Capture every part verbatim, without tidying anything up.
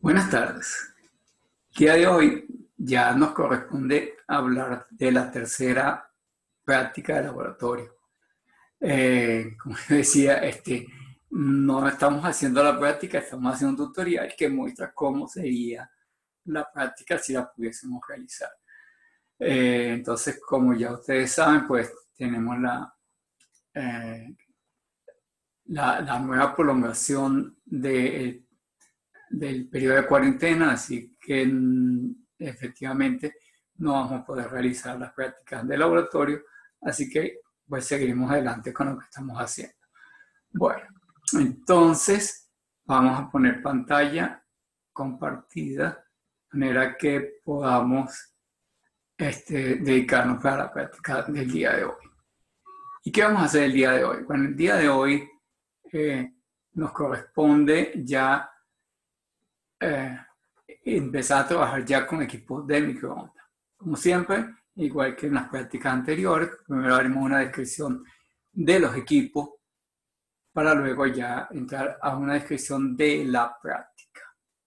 Buenas tardes. El día de hoy ya nos corresponde hablar de la tercera práctica de laboratorio. Eh, como decía, este, no estamos haciendo la práctica, estamos haciendo un tutorial que muestra cómo sería la práctica si la pudiésemos realizar. Eh, entonces, como ya ustedes saben, pues tenemos la, eh, la, la nueva prolongación de del periodo de cuarentena, así que efectivamente no vamos a poder realizar las prácticas de laboratorio, así que pues seguiremos adelante con lo que estamos haciendo. Bueno, entonces vamos a poner pantalla compartida, de manera que podamos este, dedicarnos a la práctica del día de hoy. ¿Y qué vamos a hacer el día de hoy? Bueno, el día de hoy eh, nos corresponde ya Eh, empezar a trabajar ya con equipos de microondas. Como siempre, igual que en las prácticas anteriores, primero haremos una descripción de los equipos para luego ya entrar a una descripción de la práctica.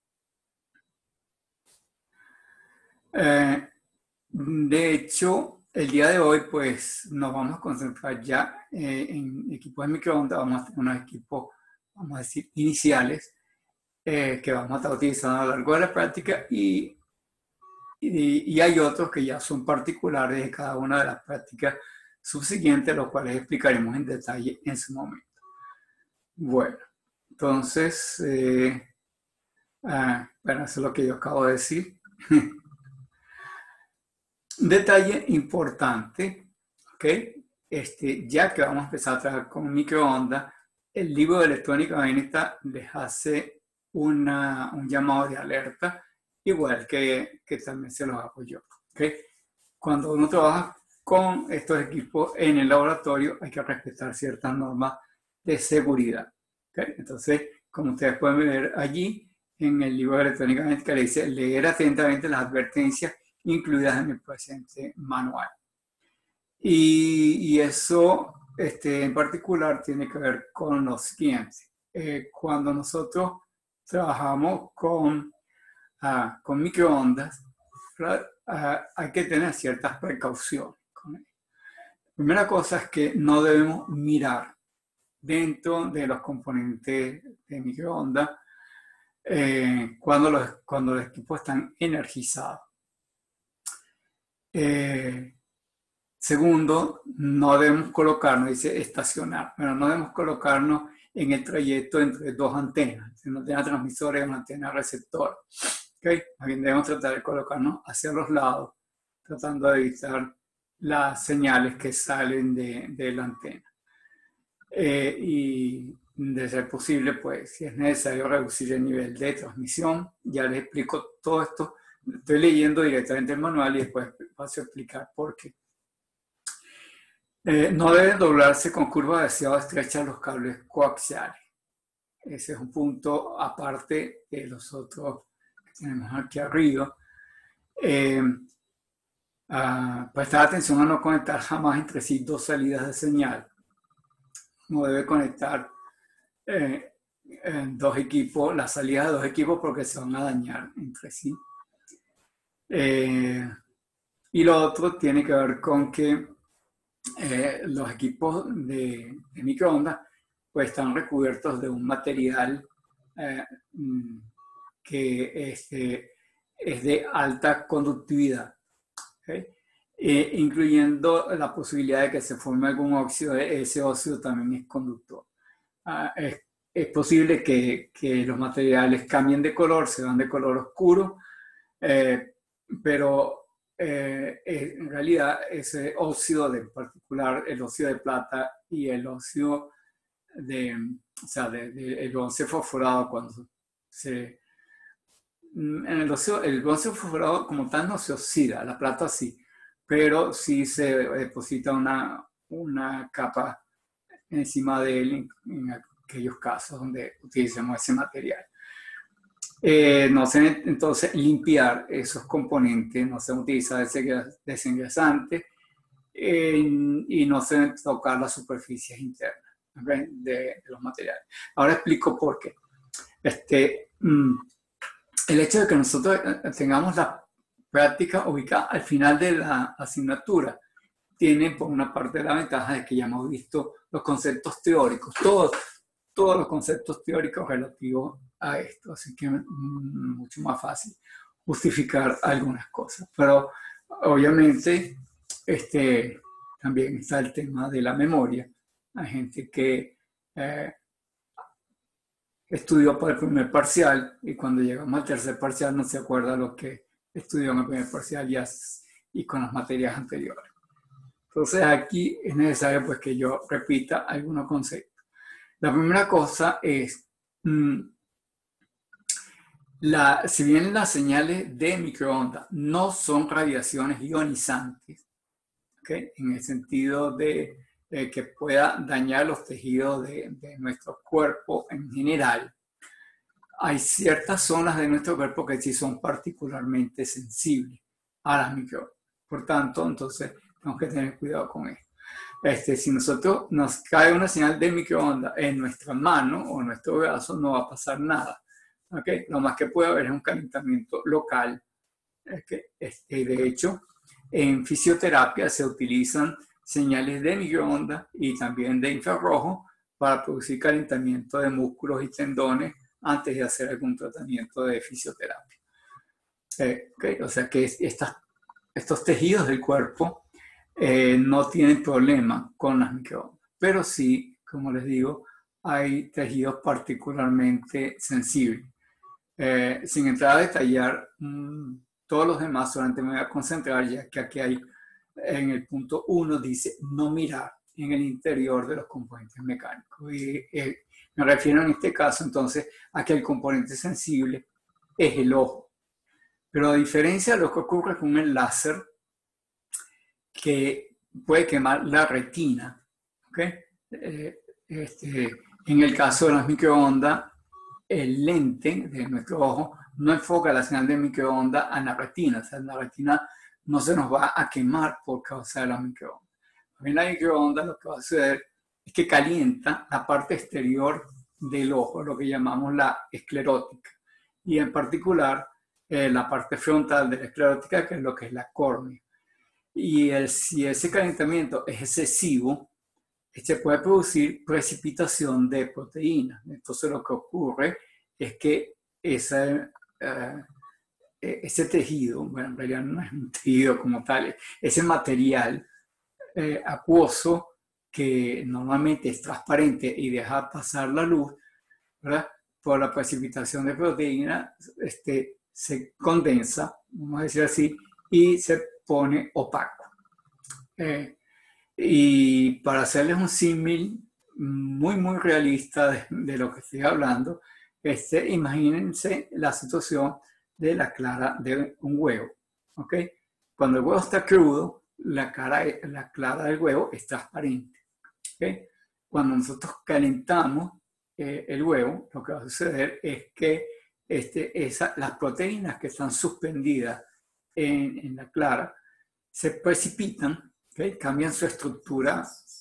Eh, de hecho, el día de hoy pues nos vamos a concentrar ya eh, en equipos de microondas, vamos a tener unos equipos, vamos a decir, iniciales, Eh, que vamos a estar utilizando a lo largo de la práctica y, y, y hay otros que ya son particulares de cada una de las prácticas subsiguientes, los cuales explicaremos en detalle en su momento. Bueno, entonces, eh, ah, bueno, eso es lo que yo acabo de decir. Detalle importante, ¿ok? Este, ya que vamos a empezar a trabajar con microondas, el libro de electrónica magnética les hace Una, un llamado de alerta, igual que, que también se los hago yo. ¿Okay? Cuando uno trabaja con estos equipos en el laboratorio, hay que respetar ciertas normas de seguridad. ¿Okay? Entonces, como ustedes pueden ver allí, en el libro de electrónica magnética le dice leer atentamente las advertencias incluidas en el presente manual. Y, y eso este, en particular tiene que ver con lo siguiente. Eh, cuando nosotros trabajamos con, uh, con microondas, uh, hay que tener ciertas precauciones con ello. La primera cosa es que no debemos mirar dentro de los componentes de microondas eh, cuando, los, cuando los equipos están energizados. Eh, segundo, no debemos colocarnos, dice estacionar, pero no debemos colocarnos en el trayecto entre dos antenas, una antena transmisora y una antena receptora. ¿Okay? También debemos tratar de colocarnos hacia los lados, tratando de evitar las señales que salen de, de la antena. Eh, y de ser posible, pues, si es necesario reducir el nivel de transmisión. Ya les explico todo esto. Estoy leyendo directamente el manual y después paso a explicar por qué. Eh, no deben doblarse con curvas demasiado estrechas los cables coaxiales. Ese es un punto aparte de los otros que tenemos aquí arriba. Eh, uh, prestar atención a no conectar jamás entre sí dos salidas de señal. No debe conectar eh, en dos equipos, las salidas de dos equipos porque se van a dañar entre sí. Eh, y lo otro tiene que ver con que Eh, los equipos de, de microondas pues están recubiertos de un material eh, que este, es de alta conductividad, ¿okay? eh, incluyendo la posibilidad de que se forme algún óxido. Ese óxido también es conductor. Ah, es, es posible que, que los materiales cambien de color, se van de color oscuro, eh, pero Eh, en realidad ese óxido, de, en particular el óxido de plata y el óxido de, o sea, de, de, el bronce fosforado, cuando se, en el, óxido, el bronce fosforado como tal no se oxida, la plata sí, pero sí se deposita una, una capa encima de él en, en aquellos casos donde utilicemos ese material. Eh, no se deben entonces limpiar esos componentes, no se utiliza desengrasante eh, y no se deben tocar las superficies internas, ¿okay? de, de los materiales. Ahora explico por qué. Este, el hecho de que nosotros tengamos la práctica ubicada al final de la asignatura tiene por una parte la ventaja de que ya hemos visto los conceptos teóricos, todos, todos los conceptos teóricos relativos a esto, así que es mucho más fácil justificar algunas cosas. Pero obviamente este, también está el tema de la memoria. Hay gente que eh, estudió para el primer parcial y cuando llegamos al tercer parcial no se acuerda lo que estudió en el primer parcial ya, y con las materias anteriores. Entonces aquí es necesario pues que yo repita algunos conceptos. La primera cosa es, mmm, la, si bien las señales de microondas no son radiaciones ionizantes, ¿okay? En el sentido de eh, que pueda dañar los tejidos de, de nuestro cuerpo en general, hay ciertas zonas de nuestro cuerpo que sí son particularmente sensibles a las microondas. Por tanto, entonces tenemos que tener cuidado con esto. Este, si nosotros nos cae una señal de microondas en nuestra mano o en nuestro brazo, no va a pasar nada. ¿Okay? Lo más que puede haber es un calentamiento local. ¿Okay? Este, de hecho, en fisioterapia se utilizan señales de microondas y también de infrarrojo para producir calentamiento de músculos y tendones antes de hacer algún tratamiento de fisioterapia. Eh, ¿okay? O sea que estas, estos tejidos del cuerpo eh, no tienen problema con las microondas, pero sí, como les digo, hay tejidos particularmente sensibles. Eh, sin entrar a detallar mmm, todos los demás, solamente me voy a concentrar ya que aquí hay, en el punto uno dice no mirar en el interior de los componentes mecánicos. Y eh, me refiero en este caso entonces a que el componente sensible es el ojo. Pero a diferencia de lo que ocurre con el láser, que puede quemar la retina, ¿okay? Eh, este, en el caso de las microondas, el lente de nuestro ojo no enfoca la señal de microondas a la retina, o sea, la retina no se nos va a quemar por causa de la microondas. En la microonda lo que va a suceder es que calienta la parte exterior del ojo, lo que llamamos la esclerótica, y en particular eh, la parte frontal de la esclerótica, que es lo que es la córnea. Y el, si ese calentamiento es excesivo, se puede producir precipitación de proteínas. Entonces lo que ocurre es que esa, uh, ese tejido, bueno, en realidad no es un tejido como tal, ese material eh, acuoso que normalmente es transparente y deja pasar la luz, ¿verdad? Por la precipitación de proteínas, este, se condensa, vamos a decir así, y se pone opaco. Eh, Y para hacerles un símil muy, muy realista de, de lo que estoy hablando, este, imagínense la situación de la clara de un huevo. ¿Okay? Cuando el huevo está crudo, la, cara, la clara del huevo es transparente. ¿Okay? Cuando nosotros calentamos eh, el huevo, lo que va a suceder es que este, esa, las proteínas que están suspendidas en, en la clara se precipitan. ¿Okay? Cambian su estructura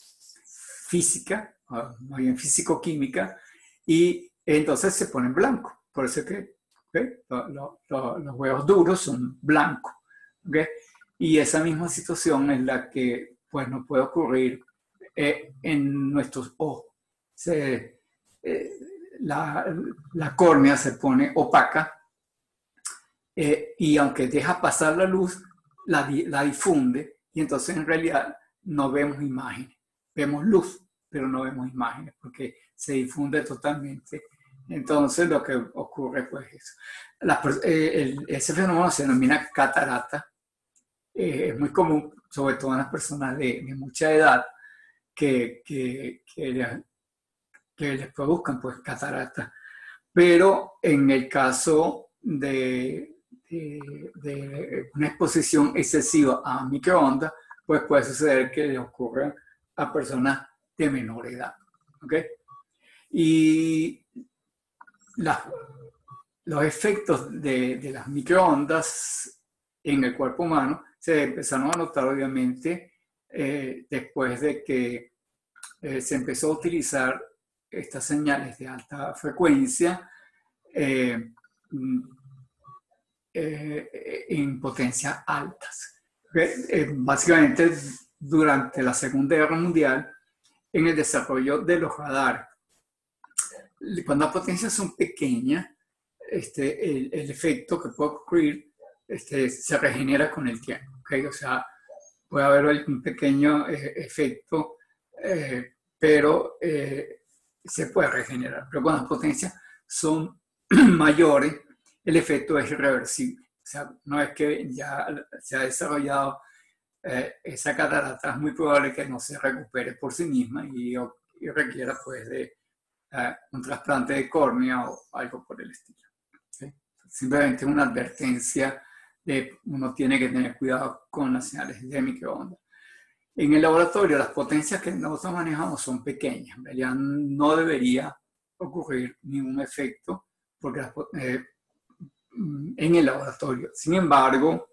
física, más bien físico-química, y entonces se ponen blancos. Por eso que ¿okay? lo, lo, lo, los huevos duros son blancos. ¿Okay? Y esa misma situación es la que pues, nos puede ocurrir eh, en nuestros ojos. Se, eh, la, la córnea se pone opaca eh, y aunque deja pasar la luz, la, la difunde. Y entonces en realidad no vemos imágenes, vemos luz, pero no vemos imágenes porque se difunde totalmente. Entonces lo que ocurre pues es, la, eh, el, ese fenómeno se denomina catarata. Eh, es muy común, sobre todo en las personas de, de mucha edad, que, que, que, les, que les produzcan pues catarata. Pero en el caso de De, de una exposición excesiva a microondas, pues puede suceder que le ocurra a personas de menor edad. ¿Okay? Y la, los efectos de, de las microondas en el cuerpo humano se empezaron a notar obviamente eh, después de que eh, se empezó a utilizar estas señales de alta frecuencia eh, eh, en potencias altas. ¿Okay? Eh, básicamente, durante la Segunda Guerra Mundial, en el desarrollo de los radares, cuando las potencias son pequeñas, este, el, el efecto que puede ocurrir este, se regenera con el tiempo. ¿Okay? O sea, puede haber un pequeño eh, efecto, eh, pero eh, se puede regenerar. Pero cuando las potencias son mayores, el efecto es irreversible. O sea, no es que ya se ha desarrollado eh, esa catarata, es muy probable que no se recupere por sí misma y, y requiera pues de eh, un trasplante de córnea o algo por el estilo. ¿Okay? Simplemente una advertencia de uno tiene que tener cuidado con las señales de microondas. En el laboratorio, las potencias que nosotros manejamos son pequeñas. Ya no debería ocurrir ningún efecto porque las, eh, en el laboratorio. Sin embargo,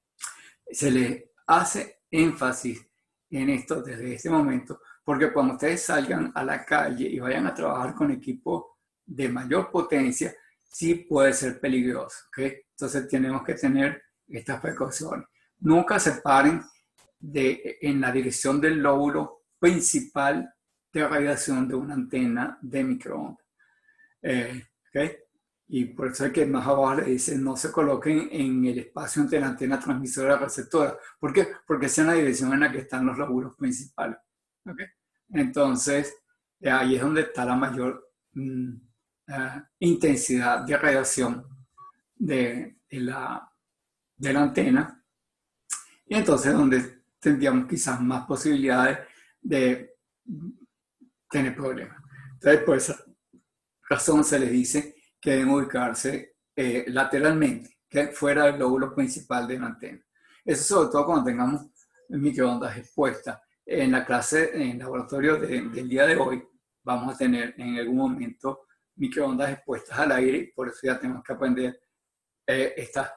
se le hace énfasis en esto desde este momento, porque cuando ustedes salgan a la calle y vayan a trabajar con equipos de mayor potencia, sí puede ser peligroso. ¿Okay? Entonces tenemos que tener estas precauciones. Nunca se paren de, en la dirección del lóbulo principal de radiación de una antena de microondas. Eh, ¿okay? Y por eso es que más abajo le dice no se coloquen en el espacio entre la antena transmisora y la receptora. ¿Por qué? Porque esa es la dirección en la que están los lóbulos principales. ¿Okay? Entonces, ahí es donde está la mayor mm, uh, intensidad de radiación de, de, la, de la antena. Y entonces donde tendríamos quizás más posibilidades de tener problemas. Entonces, por esa razón se les dice que deben ubicarse eh, lateralmente, que fuera del lóbulo principal de la antena. Eso sobre todo cuando tengamos microondas expuestas. En la clase, en el laboratorio de, del día de hoy, vamos a tener en algún momento microondas expuestas al aire, y por eso ya tenemos que aprender eh, estas,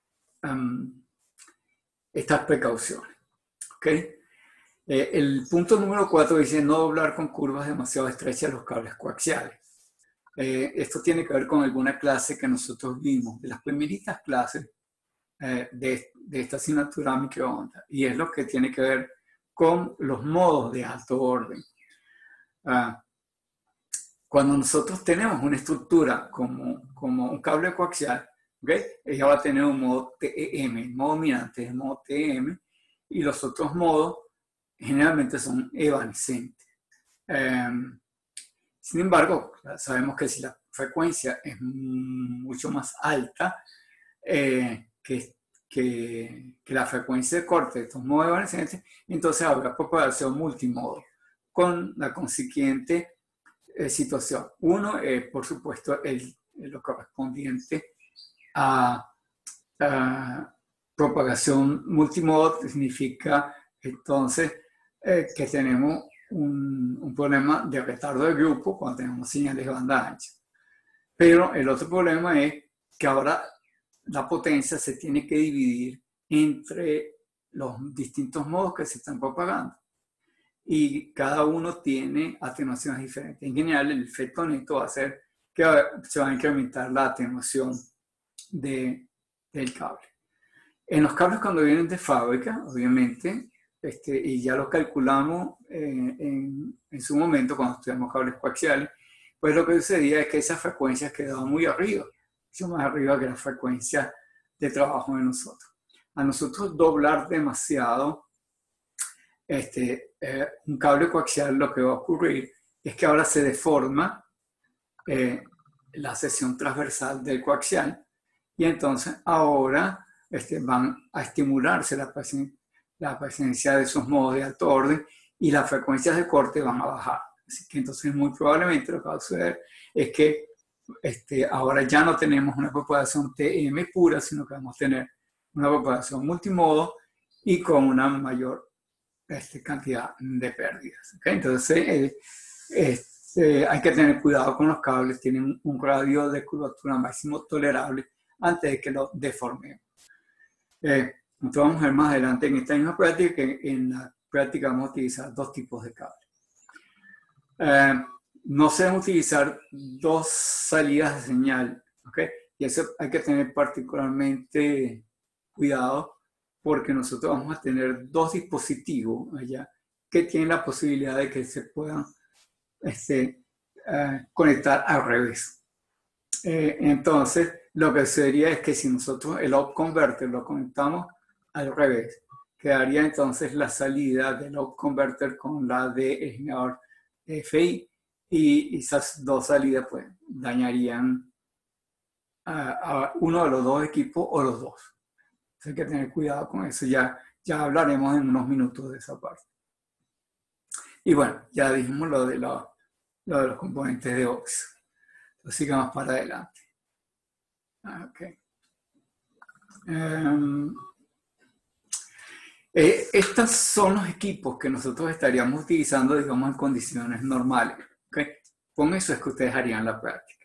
um, estas precauciones. ¿Okay? Eh, el punto número cuatro dice no doblar con curvas demasiado estrechas los cables coaxiales. Eh, esto tiene que ver con alguna clase que nosotros vimos, de las primeritas clases eh, de, de esta asignatura microondas, y es lo que tiene que ver con los modos de alto orden. Uh, cuando nosotros tenemos una estructura como, como un cable coaxial, ¿okay? Ella va a tener un modo T E M, el modo dominante es el modo T E M, y los otros modos generalmente son evanescentes. Um, Sin embargo, sabemos que si la frecuencia es mucho más alta eh, que, que, que la frecuencia de corte de estos modos evanescentes, entonces habrá propagación multimodo, con la consiguiente eh, situación. Uno es, por supuesto, el, lo correspondiente a, a propagación multimodo, significa entonces eh, que tenemos Un, un problema de retardo de grupo cuando tenemos señales de banda ancha. Pero el otro problema es que ahora la potencia se tiene que dividir entre los distintos modos que se están propagando. Y cada uno tiene atenuaciones diferentes. En general, el efecto neto va a ser que se va a incrementar la atenuación de, del cable. En los cables cuando vienen de fábrica, obviamente, Este, y ya lo calculamos eh, en, en su momento cuando estudiamos cables coaxiales, pues lo que sucedía es que esas frecuencias quedaban muy arriba, mucho más arriba que las frecuencias de trabajo de nosotros. A nosotros doblar demasiado este, eh, un cable coaxial, lo que va a ocurrir es que ahora se deforma eh, la sección transversal del coaxial y entonces ahora este, van a estimularse la presencia la presencia de esos modos de alto orden y las frecuencias de corte van a bajar. Así que entonces muy probablemente lo que va a suceder es que este, ahora ya no tenemos una propagación T M pura, sino que vamos a tener una propagación multimodo y con una mayor este, cantidad de pérdidas. ¿Okay? Entonces eh, este, hay que tener cuidado con los cables, tienen un radio de curvatura máximo tolerable antes de que lo deformemos. Eh, Nosotros vamos a ver más adelante en esta misma práctica que en la práctica vamos a utilizar dos tipos de cables. Eh, no se deben utilizar dos salidas de señal, ¿okay? Y eso hay que tener particularmente cuidado porque nosotros vamos a tener dos dispositivos allá que tienen la posibilidad de que se puedan este, uh, conectar al revés. Eh, entonces, lo que sería es que si nosotros el op converter lo conectamos al revés, quedaría entonces la salida del op converter con la del generador F I y esas dos salidas pues dañarían a, a uno de los dos equipos o los dos. Entonces hay que tener cuidado con eso. Ya, ya hablaremos en unos minutos de esa parte. Y bueno, ya dijimos lo de, lo, lo de los componentes de O X. Entonces sigamos para adelante. Okay. Um, eh, estos son los equipos que nosotros estaríamos utilizando, digamos, en condiciones normales. ¿Okay? Con eso es que ustedes harían la práctica.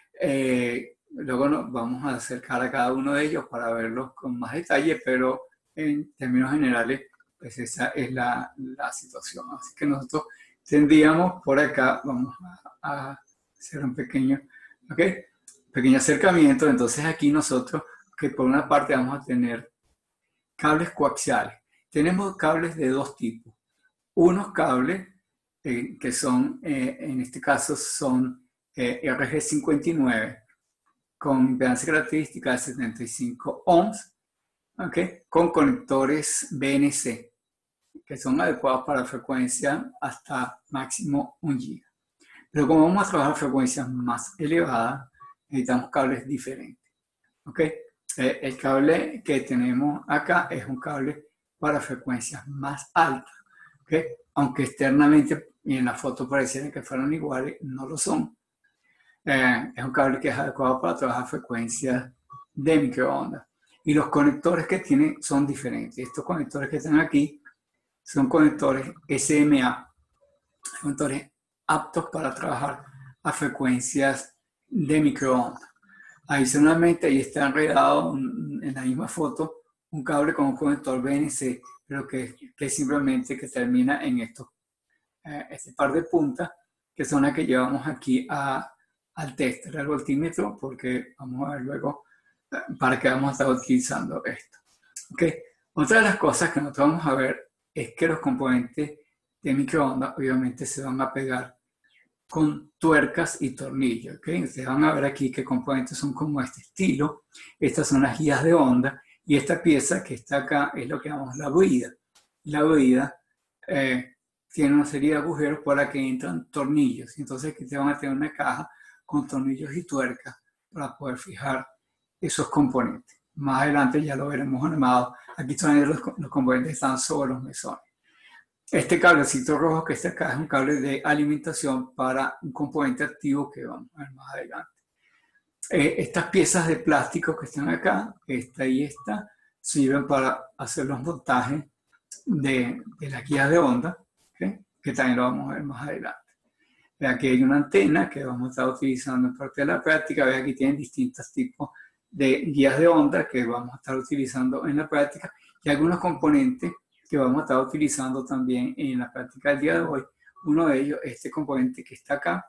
Eh, luego nos vamos a acercar a cada uno de ellos para verlos con más detalle, pero en términos generales, pues esa es la, la situación. Así que nosotros tendríamos por acá, vamos a, a hacer un pequeño, ¿okay? pequeño acercamiento. Entonces aquí nosotros, que por una parte vamos a tener cables coaxiales. Tenemos cables de dos tipos. Unos cables eh, que son, eh, en este caso, son eh, R G cincuenta y nueve con impedancia característica de setenta y cinco ohms, ¿okay? Con conectores B N C, que son adecuados para frecuencia hasta máximo un giga. Pero como vamos a trabajar frecuencias más elevadas, necesitamos cables diferentes. ¿Okay? Eh, el cable que tenemos acá es un cable para frecuencias más altas. ¿Okay? Aunque externamente y en la foto pareciera que fueran iguales, no lo son. Eh, es un cable que es adecuado para trabajar frecuencias de microondas. Y los conectores que tiene son diferentes. Estos conectores que están aquí son conectores S M A, conectores aptos para trabajar a frecuencias de microondas. Adicionalmente, ahí está enredado en la misma foto un cable con un conector B N C, pero que, que simplemente que termina en esto, eh, este par de puntas, que son las que llevamos aquí a, al tester, al voltímetro, porque vamos a ver luego eh, para qué vamos a estar utilizando esto. ¿Okay? Otra de las cosas que nosotros vamos a ver es que los componentes de microondas obviamente se van a pegar con tuercas y tornillos. ¿Okay? Ustedes van a ver aquí que componentes son como este estilo. Estas son las guías de onda y esta pieza que está acá es lo que llamamos la buida. La buida eh, tiene una serie de agujeros por la que entran tornillos. Entonces aquí te van a tener una caja con tornillos y tuercas para poder fijar esos componentes. Más adelante ya lo veremos animado. Aquí son los, los componentes que están sobre los mesones. Este cablecito rojo que está acá es un cable de alimentación para un componente activo que vamos a ver más adelante. Eh, estas piezas de plástico que están acá, esta y esta, sirven para hacer los montajes de, de las guías de onda, ¿okay? Que también lo vamos a ver más adelante. Aquí hay una antena que vamos a estar utilizando en parte de la práctica. Vean, aquí tienen distintos tipos de guías de onda que vamos a estar utilizando en la práctica y algunos componentes que vamos a estar utilizando también en la práctica del día de hoy. Uno de ellos es este componente que está acá,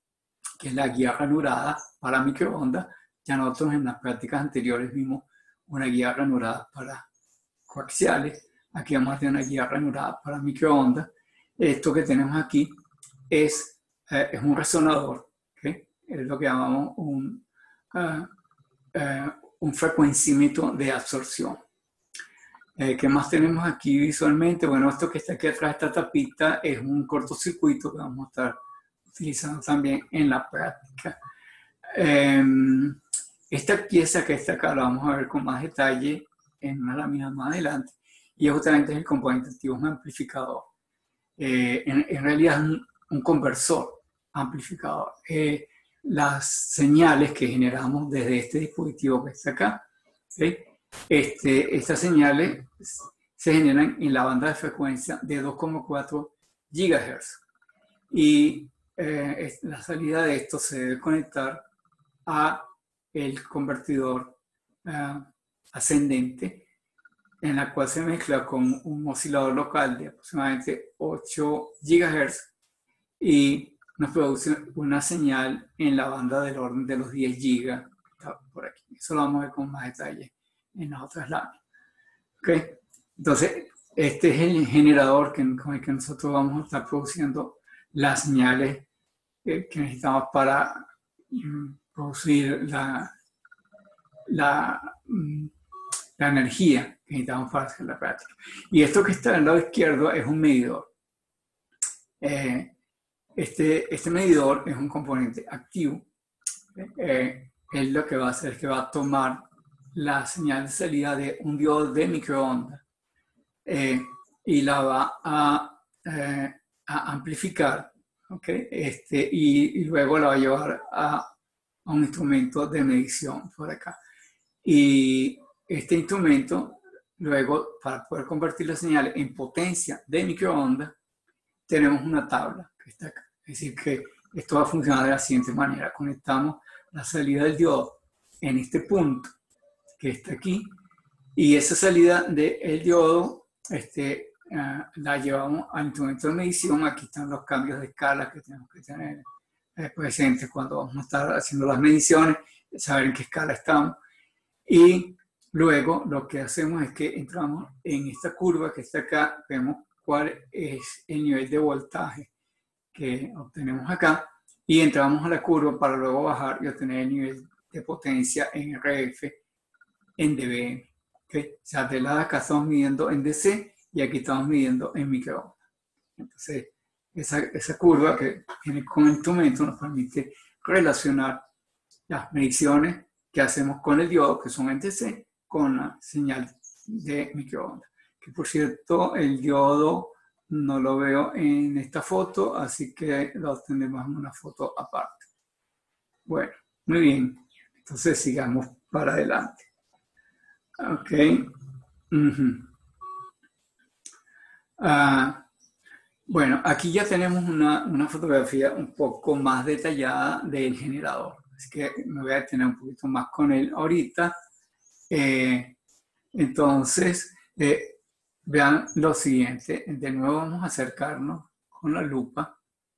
que es la guía ranurada para microondas. Ya nosotros en las prácticas anteriores vimos una guía ranurada para coaxiales. Aquí vamos a tener una guía ranurada para microondas. Esto que tenemos aquí es, eh, es un resonador, ¿okay? Es lo que llamamos un, uh, uh, un frecuencímetro de absorción. Eh, ¿Qué más tenemos aquí visualmente? Bueno, esto que está aquí atrás, esta tapita, es un cortocircuito que vamos a estar utilizando también en la práctica. Eh, esta pieza que está acá la vamos a ver con más detalle en una lámina más adelante y justamente es el componente activo, un amplificador. Eh, en, en realidad es un, un conversor amplificador. Eh, las señales que generamos desde este dispositivo que está acá, ¿sí? Este, estas señales se generan en la banda de frecuencia de dos coma cuatro gigahertz y eh, la salida de esto se debe conectar a el convertidor uh, ascendente, en la cual se mezcla con un oscilador local de aproximadamente ocho gigahertz y nos produce una señal en la banda del orden de los diez gigas, está por aquí. Eso lo vamos a ver con más detalle en las otras láminas. ¿Okay? Entonces, este es el generador que, con el que nosotros vamos a estar produciendo las señales que, que necesitamos para um, producir la, la, um, la energía que necesitamos para hacer la práctica. Y esto que está al lado izquierdo es un medidor. Eh, este, este medidor es un componente activo. Eh, él lo que va a hacer es que va a tomar la señal de salida de un diodo de microondas eh, y la va a, eh, a amplificar, ¿okay? este, y, y luego la va a llevar a, a un instrumento de medición por acá. Y este instrumento, luego, para poder convertir la señal en potencia de microondas, tenemos una tabla que está acá. Es decir, que esto va a funcionar de la siguiente manera. Conectamos la salida del diodo en este punto que está aquí, y esa salida del diodo este, uh, la llevamos al instrumento de medición. Aquí están los cambios de escala que tenemos que tener eh, presentes cuando vamos a estar haciendo las mediciones, saber en qué escala estamos. Y luego lo que hacemos es que entramos en esta curva que está acá, vemos cuál es el nivel de voltaje que obtenemos acá, y entramos a la curva para luego bajar y obtener el nivel de potencia en R F en dB. ¿Okay? O sea, de lado acá estamos midiendo en D C y aquí estamos midiendo en microondas. Entonces, esa, esa curva que viene con el instrumento nos permite relacionar las mediciones que hacemos con el diodo, que son en D C, con la señal de microondas. Que por cierto, el diodo no lo veo en esta foto, así que lo tenemos en una foto aparte. Bueno, muy bien. Entonces sigamos para adelante. Ok. Uh-huh. uh, bueno, aquí ya tenemos una, una fotografía un poco más detallada del generador. Así que me voy a detener un poquito más con él ahorita. Eh, entonces, eh, vean lo siguiente. De nuevo vamos a acercarnos con la lupa.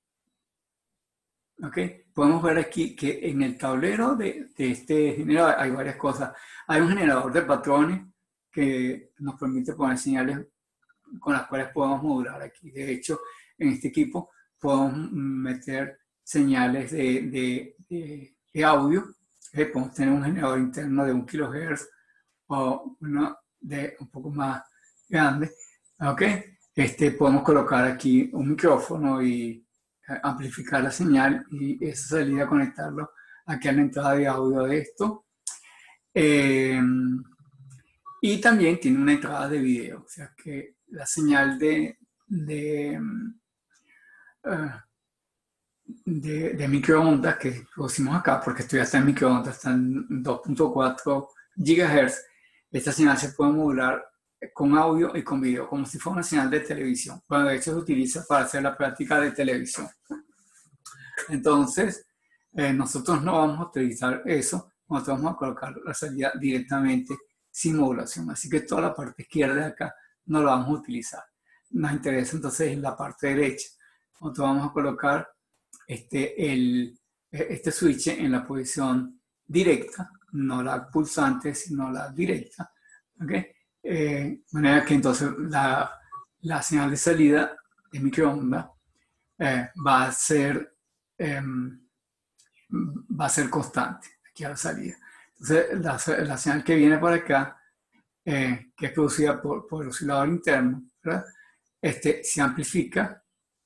¿Ok? Podemos ver aquí que en el tablero de, de este generador hay varias cosas. Hay un generador de patrones que nos permite poner señales con las cuales podemos modular aquí. De hecho, en este equipo podemos meter señales de, de, de, de audio. ¿Okay? Podemos tener un generador interno de un kilohertz o uno de un poco más grande. ¿Ok? Este, podemos colocar aquí un micrófono y amplificar la señal y esa salida conectarlo aquí a la entrada de audio de esto. Eh, y también tiene una entrada de video, o sea que la señal de, de, uh, de, de microondas que producimos acá, porque esto ya está en microondas, está en dos punto cuatro gigahertz, esta señal se puede modular con audio y con video, como si fuera una señal de televisión. Bueno, de hecho se utiliza para hacer la práctica de televisión. Entonces, eh, nosotros no vamos a utilizar eso, nosotros vamos a colocar la salida directamente sin modulación. Así que toda la parte izquierda de acá no la vamos a utilizar. Nos interesa entonces en la parte derecha. Nosotros vamos a colocar este, el, este switch en la posición directa, no la pulsante, sino la directa. ¿Okay? Eh, de manera que entonces la, la señal de salida de microondas eh, va a ser eh, va a ser constante aquí a la salida. Entonces la, la señal que viene por acá, eh, que es producida por, por el oscilador interno, ¿verdad? Este, se amplifica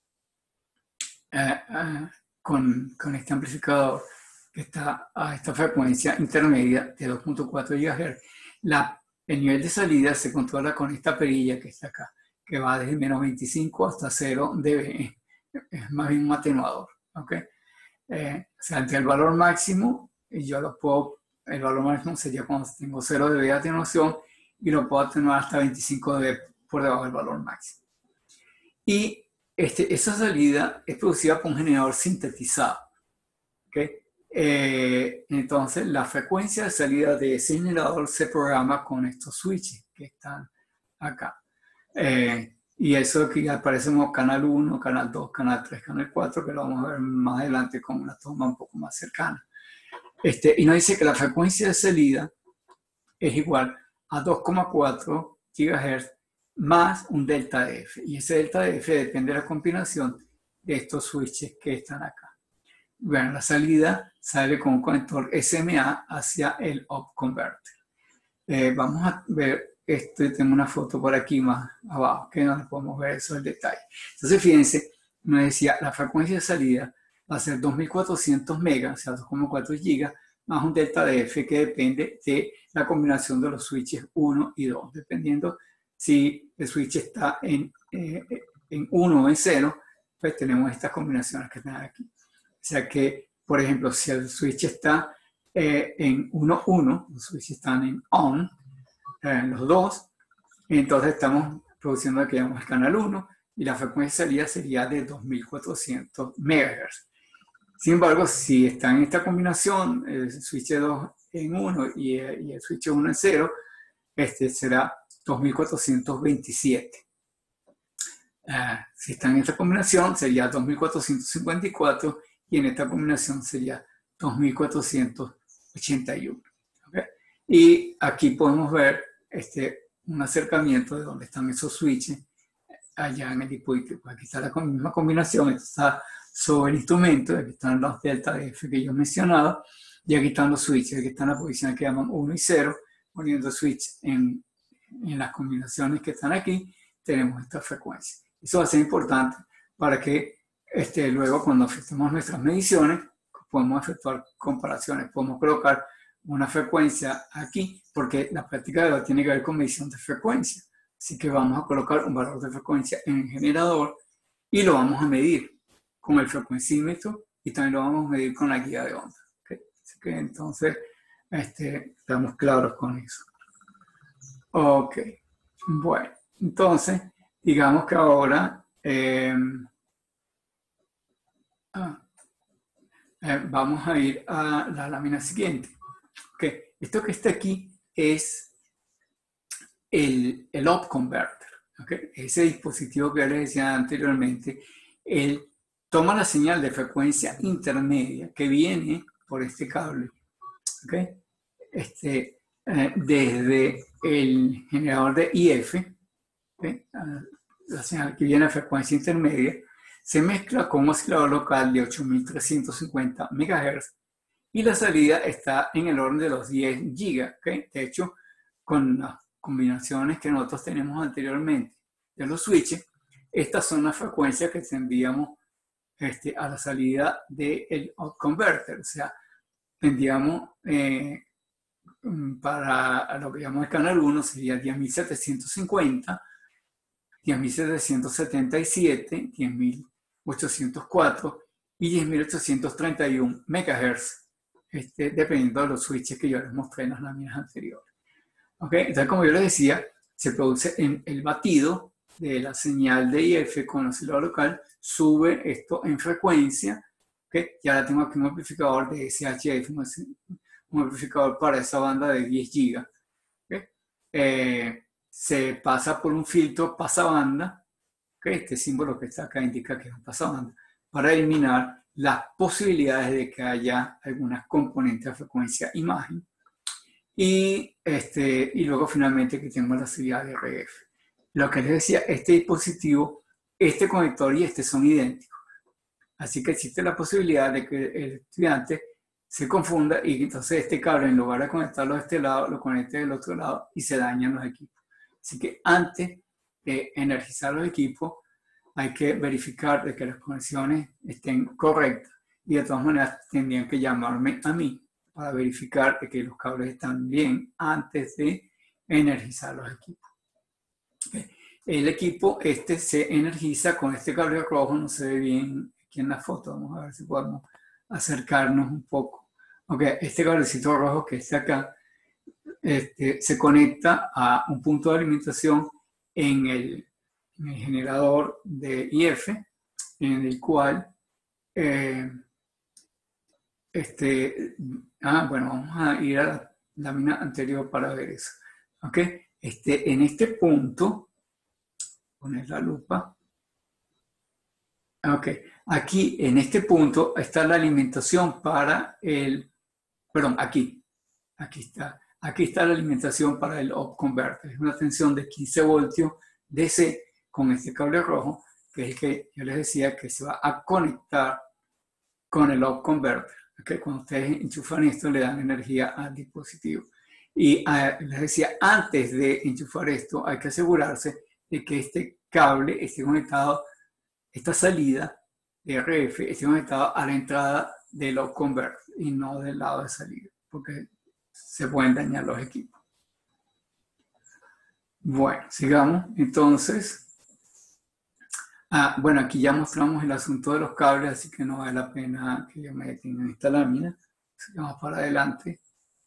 eh, eh, con, con este amplificador que está a esta frecuencia intermedia de dos punto cuatro gigahertz. La El nivel de salida se controla con esta perilla que está acá, que va desde menos veinticinco hasta cero dB. Es más bien un atenuador. ¿Okay? Eh, o sea, entre el valor máximo, y yo lo puedo, el valor máximo sería cuando tengo cero dB de atenuación, y lo puedo atenuar hasta veinticinco dB por debajo del valor máximo. Y este, esa salida es producida por un generador sintetizado. ¿Okay? Eh, entonces, la frecuencia de salida de ese generador se programa con estos switches que están acá. Eh, y eso aquí aparecemos canal uno, canal dos, canal tres, canal cuatro, que lo vamos a ver más adelante con una toma un poco más cercana. Este, y nos dice que la frecuencia de salida es igual a dos coma cuatro gigahertz más un delta de F. Y ese delta de F depende de la combinación de estos switches que están acá. Bueno, la salida sale con un conector S M A hacia el up converter. Eh, vamos a ver esto, tengo una foto por aquí más abajo que no podemos ver eso en detalle. Entonces, fíjense, nos decía, la frecuencia de salida va a ser dos mil cuatrocientos megas, o sea, dos coma cuatro gigas, más un delta de F que depende de la combinación de los switches uno y dos. Dependiendo si el switch está en, eh, en uno o en cero, pues tenemos estas combinaciones que están aquí. O sea que, por ejemplo, si el switch está eh, en uno uno, los switches están en on, eh, los dos, entonces estamos produciendo lo que llamamos el canal uno y la frecuencia de salida sería de dos mil cuatrocientos megahertz. Sin embargo, si está en esta combinación, el switch dos en uno y, y el switch uno en cero, este será dos mil cuatrocientos veintisiete. Uh, si está en esta combinación, sería dos mil cuatrocientos cincuenta y cuatro y en esta combinación sería dos mil cuatrocientos ochenta y uno. ¿Okay? Y aquí podemos ver este, un acercamiento de dónde están esos switches allá en el dispositivo. Aquí está la misma combinación, esto está sobre el instrumento, aquí están los delta de F que yo mencionaba, y aquí están los switches, aquí están las posiciones que llaman uno y cero, poniendo switch en, en las combinaciones que están aquí, tenemos esta frecuencia. Eso va a ser importante para que este, luego cuando efectuemos nuestras mediciones, podemos efectuar comparaciones, podemos colocar una frecuencia aquí, porque la práctica de hoy tiene que ver con medición de frecuencia. Así que vamos a colocar un valor de frecuencia en el generador y lo vamos a medir con el frecuencímetro y también lo vamos a medir con la guía de onda. ¿Okay? Así que entonces este, estamos claros con eso. Ok, bueno, entonces digamos que ahora eh, ah, eh, vamos a ir a la lámina siguiente. Okay. Esto que está aquí es el, el up converter. ¿Okay? Ese dispositivo que les decía anteriormente, él toma la señal de frecuencia intermedia que viene por este cable, ¿okay? este, eh, desde el generador de I F, ¿okay? La señal que viene a frecuencia intermedia, se mezcla con un oscilador local de ocho mil trescientos cincuenta megahertz y la salida está en el orden de los diez gigas. ¿Okay? De hecho, con las combinaciones que nosotros tenemos anteriormente de los switches, estas son las frecuencias que tendríamos este, a la salida del converter. O sea, tendríamos eh, para lo que llamamos el canal uno sería diez mil setecientos cincuenta, diez mil setecientos setenta y siete, diez mil ochocientos cuatro y diez mil ochocientos treinta y uno megahertz, este, dependiendo de los switches que yo les mostré en las láminas anteriores. ¿Okay? Entonces, como yo les decía, se produce en el batido de la señal de I F con el oscilador local, sube esto en frecuencia. ¿Okay? Y ahora tengo aquí un amplificador de S H F, un amplificador para esa banda de diez gigas. ¿Okay? Eh, se pasa por un filtro pasabanda. ¿Okay? Este símbolo que está acá indica que es un pasabanda, para eliminar las posibilidades de que haya algunas componentes de frecuencia imagen. Y, este, y luego finalmente que tengo la salida de R F. Lo que les decía, este dispositivo, este conector y este son idénticos. Así que existe la posibilidad de que el estudiante se confunda y entonces este cable, en lugar de conectarlo de este lado, lo conecte del otro lado y se dañan los equipos. Así que antes de energizar los equipos, hay que verificar de que las conexiones estén correctas y de todas maneras tendrían que llamarme a mí para verificar de que los cables están bien antes de energizar los equipos. Okay. El equipo este se energiza con este cable rojo, no se ve bien aquí en la foto, vamos a ver si podemos acercarnos un poco. Okay. Este cablecito rojo que está acá este, se conecta a un punto de alimentación en el, en el generador de I F, en el cual eh, Este, ah, bueno, vamos a ir a la lámina anterior para ver eso. ¿Ok? Este, en este punto, poner la lupa. Ok, aquí en este punto está la alimentación para el perdón, aquí, aquí está. Aquí está la alimentación para el up converter. Es una tensión de quince voltios D C con este cable rojo, que es el que yo les decía que se va a conectar con el up converter. ¿Okay? Cuando ustedes enchufan esto, le dan energía al dispositivo. Y uh, les decía, antes de enchufar esto, hay que asegurarse de que este cable esté conectado, esta salida de R F esté conectado a la entrada del up converter y no del lado de salida, porque se pueden dañar los equipos. Bueno, sigamos. Entonces, ah, bueno, aquí ya mostramos el asunto de los cables, así que no vale la pena que yo me detenga en esta lámina. Sigamos para adelante.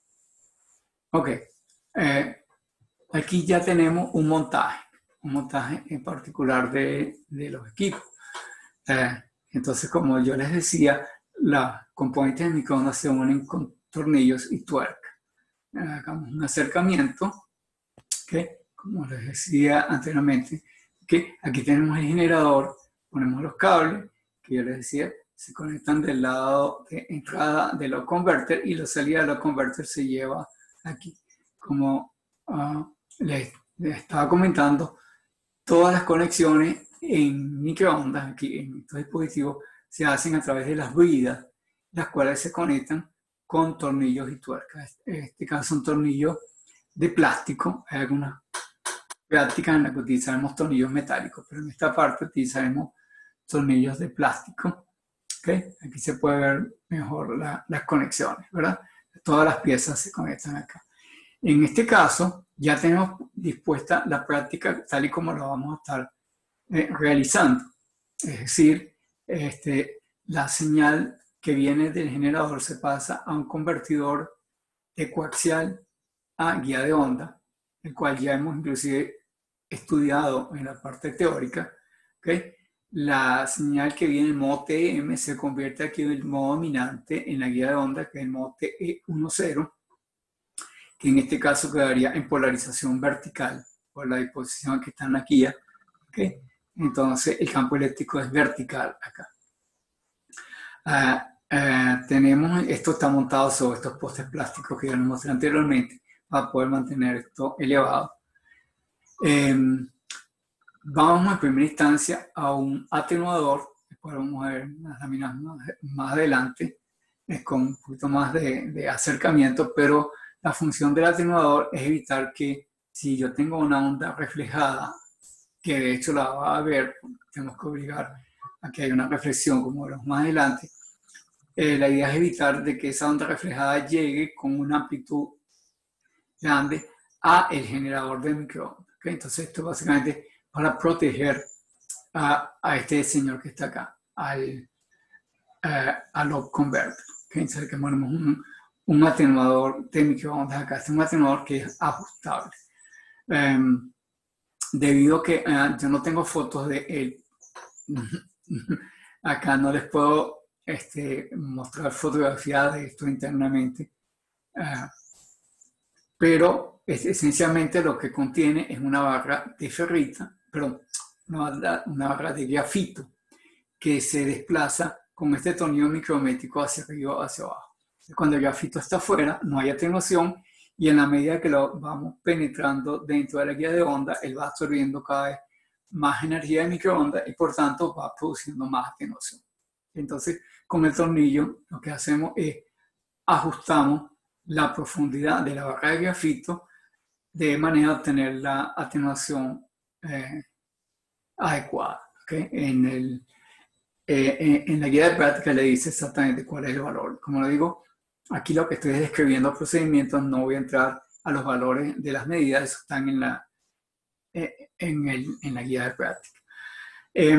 Ok. Eh, aquí ya tenemos un montaje, un montaje en particular de, de los equipos. Eh, entonces, como yo les decía, los componentes de microondas se unen con tornillos y tuercas. Hagamos un acercamiento, ¿okay? Como les decía anteriormente, ¿okay? Aquí tenemos el generador, ponemos los cables, que yo les decía, se conectan del lado de entrada de los converter y la salida de los converter se lleva aquí. Como uh, les, les estaba comentando, todas las conexiones en microondas, aquí en estos dispositivos, se hacen a través de las bridas, las cuales se conectan con tornillos y tuercas. En este caso son tornillos de plástico. Hay algunas prácticas en las que utilizaremos tornillos metálicos, pero en esta parte utilizaremos tornillos de plástico. ¿Okay? Aquí se puede ver mejor la, las conexiones, ¿verdad? Todas las piezas se conectan acá. En este caso ya tenemos dispuesta la práctica tal y como la vamos a estar eh, realizando. Es decir, este, la señal que viene del generador se pasa a un convertidor de coaxial a guía de onda, el cual ya hemos inclusive estudiado en la parte teórica. ¿Okay? La señal que viene en modo T M se convierte aquí en el modo dominante en la guía de onda, que es el modo T E diez, que en este caso quedaría en polarización vertical por la disposición que está en la guía. ¿Okay? Entonces el campo eléctrico es vertical acá. Uh, Uh, tenemos, esto está montado sobre estos postes plásticos que ya les mostré anteriormente para poder mantener esto elevado. Eh, vamos en primera instancia a un atenuador, después vamos a ver las láminas más, más adelante, es con un poquito más de, de acercamiento, pero la función del atenuador es evitar que si yo tengo una onda reflejada, que de hecho la va a ver, tenemos que obligar a que haya una reflexión como veremos más adelante. Eh, la idea es evitar de que esa onda reflejada llegue con una amplitud grande a el generador de microondas. ¿Okay? Entonces esto básicamente para proteger a, a este señor que está acá, al, uh, al up converter. ¿Okay? Entonces que ponemos un, un atenuador de microondas acá. Este es un atenuador que es ajustable. Um, debido a que uh, yo no tengo fotos de él, acá no les puedo Este, mostrar fotografías de esto internamente, uh, pero es, esencialmente lo que contiene es una barra de ferrita, perdón, una barra, una barra de grafito que se desplaza con este tornillo micrométrico hacia arriba o hacia abajo. Cuando el grafito está afuera no hay atenuación y en la medida que lo vamos penetrando dentro de la guía de onda, él va absorbiendo cada vez más energía de microondas y por tanto va produciendo más atenuación. Entonces, con el tornillo lo que hacemos es ajustamos la profundidad de la barra de grafito de manera a obtener la atenuación eh, adecuada. ¿Okay? En, el, eh, en, en la guía de práctica le dice exactamente cuál es el valor. Como lo digo, aquí lo que estoy describiendo procedimientos, no voy a entrar a los valores de las medidas, eso están en la, eh, en el, en la guía de práctica. Eh,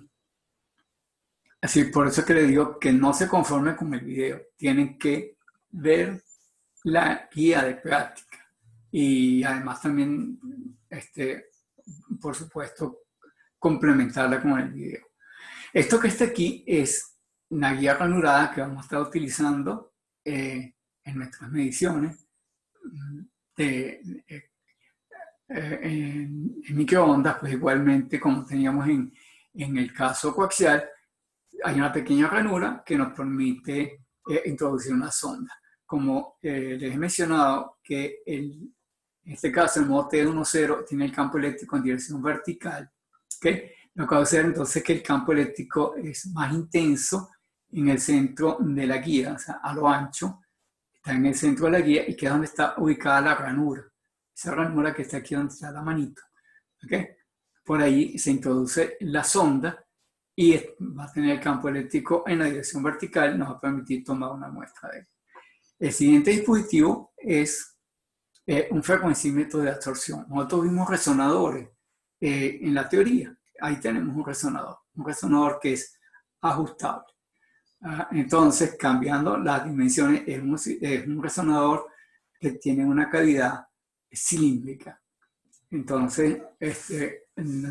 Así, por eso que le digo que no se conformen con el video. Tienen que ver la guía de práctica. Y además también, este, por supuesto, complementarla con el video. Esto que está aquí es una guía ranurada que vamos a estar utilizando eh, en nuestras mediciones de, de, eh, en, en microondas, pues igualmente como teníamos en, en el caso coaxial, hay una pequeña ranura que nos permite eh, introducir una sonda. como eh, les he mencionado, que el, en este caso el modo T uno cero tiene el campo eléctrico en dirección vertical, ¿okay? Lo que va a hacer entonces que el campo eléctrico es más intenso en el centro de la guía, o sea, a lo ancho, está en el centro de la guía y que es donde está ubicada la ranura. Esa ranura que está aquí donde está la manito. ¿Okay? Por ahí se introduce la sonda y va a tener el campo eléctrico en la dirección vertical, nos va a permitir tomar una muestra de él. El siguiente dispositivo es eh, un frecuencímetro de absorción. Nosotros vimos resonadores eh, en la teoría. Ahí tenemos un resonador, un resonador que es ajustable. Uh, entonces, cambiando las dimensiones, es un, es un resonador que tiene una cavidad cilíndrica. Entonces, este,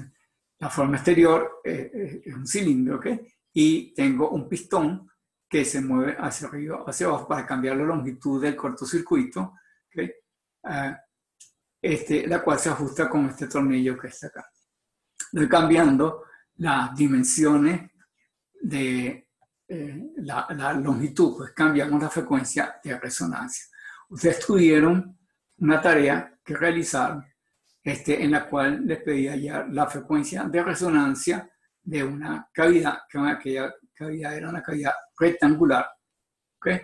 la forma exterior eh, es un cilindro, ¿ok? Y tengo un pistón que se mueve hacia arriba, hacia abajo para cambiar la longitud del cortocircuito, ¿ok? Uh, este, la cual se ajusta con este tornillo que está acá. Estoy cambiando las dimensiones de eh, la, la longitud, pues cambiamos la frecuencia de resonancia. Ustedes tuvieron una tarea que realizar este, en la cual les pedía ya la frecuencia de resonancia de una cavidad, que aquella cavidad era una cavidad rectangular. ¿Okay?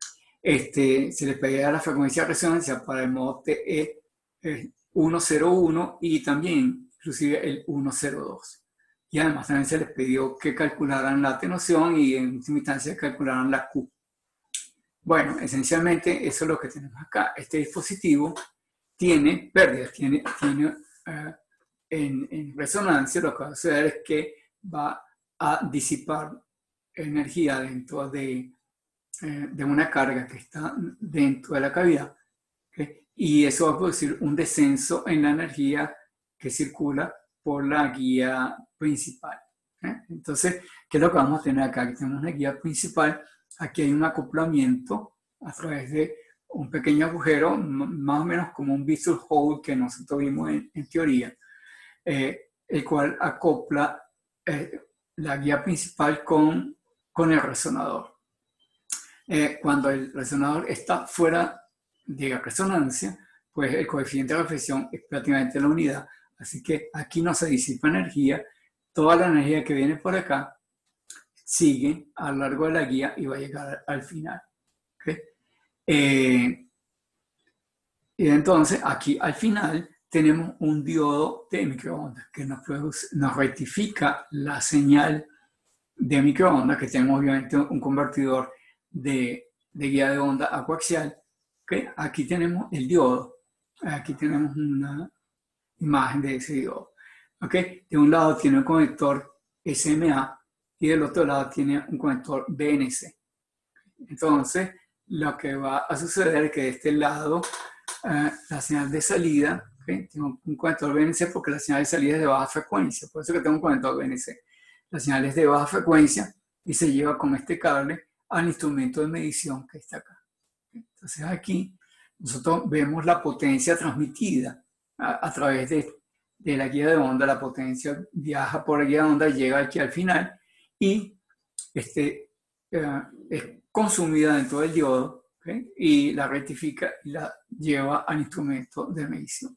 Este, se les pedía la frecuencia de resonancia para el modo T E eh, ciento uno y también inclusive el ciento dos. Y además también se les pidió que calcularan la atenuación y en última instancia calcularan la Q. Bueno, esencialmente eso es lo que tenemos acá. Este dispositivo tiene pérdidas, tiene, tiene uh, en, en resonancia lo que va a suceder es que va a disipar energía dentro de, eh, de una carga que está dentro de la cavidad, ¿okay? Y eso va a producir un descenso en la energía que circula por la guía principal. ¿eh? Entonces, ¿qué es lo que vamos a tener acá? Aquí tenemos una guía principal, aquí hay un acoplamiento a través de un pequeño agujero, más o menos como un visual hole que nosotros vimos en, en teoría, eh, el cual acopla eh, la guía principal con, con el resonador. Eh, cuando el resonador está fuera de resonancia, pues el coeficiente de reflexión es prácticamente la unidad. Así que aquí no se disipa energía, toda la energía que viene por acá sigue a lo largo de la guía y va a llegar al final. ¿Okay? Eh, y entonces aquí al final tenemos un diodo de microondas que nos, produce, nos rectifica la señal de microondas, que tenemos obviamente un convertidor de, de guía de onda a coaxial. ¿Okay? Aquí tenemos el diodo, aquí tenemos una imagen de ese diodo. ¿Okay? De un lado tiene un conector S M A y del otro lado tiene un conector B N C. Entonces, lo que va a suceder es que de este lado, uh, la señal de salida, ¿okay? Tengo un conector B N C porque la señal de salida es de baja frecuencia, por eso que tengo un conector B N C. La señal es de baja frecuencia y se lleva con este cable al instrumento de medición que está acá. Entonces aquí nosotros vemos la potencia transmitida a, a través de, de la guía de onda. La potencia viaja por la guía de onda, llega aquí al final y este, uh, es consumida dentro del diodo, ¿okay? Y la rectifica y la lleva al instrumento de medición.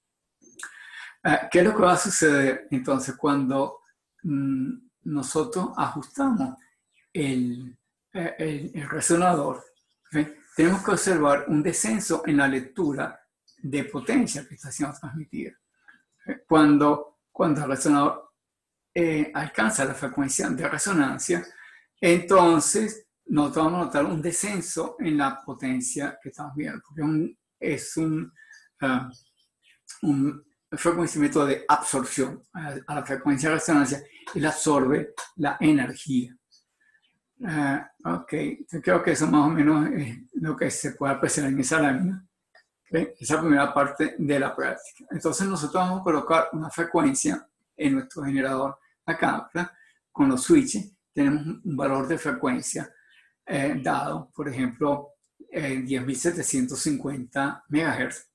Uh, ¿Qué es lo que va a suceder entonces cuando mm, nosotros ajustamos el, el, el resonador? ¿Okay? Tenemos que observar un descenso en la lectura de potencia que está siendo transmitida. Cuando, cuando el resonador eh, alcanza la frecuencia de resonancia, entonces nosotros vamos a notar un descenso en la potencia que estamos viendo, porque un, es un, uh, un frecuencímetro de absorción. A, a la frecuencia de resonancia, él absorbe la energía. Uh, ok, yo creo que eso más o menos es lo que se puede apreciar en esa lámina. ¿Okay? Esa primera parte de la práctica. Entonces nosotros vamos a colocar una frecuencia en nuestro generador acá, ¿verdad? Con los switches tenemos un valor de frecuencia eh, dado, por ejemplo, eh, diez mil setecientos cincuenta megahertz.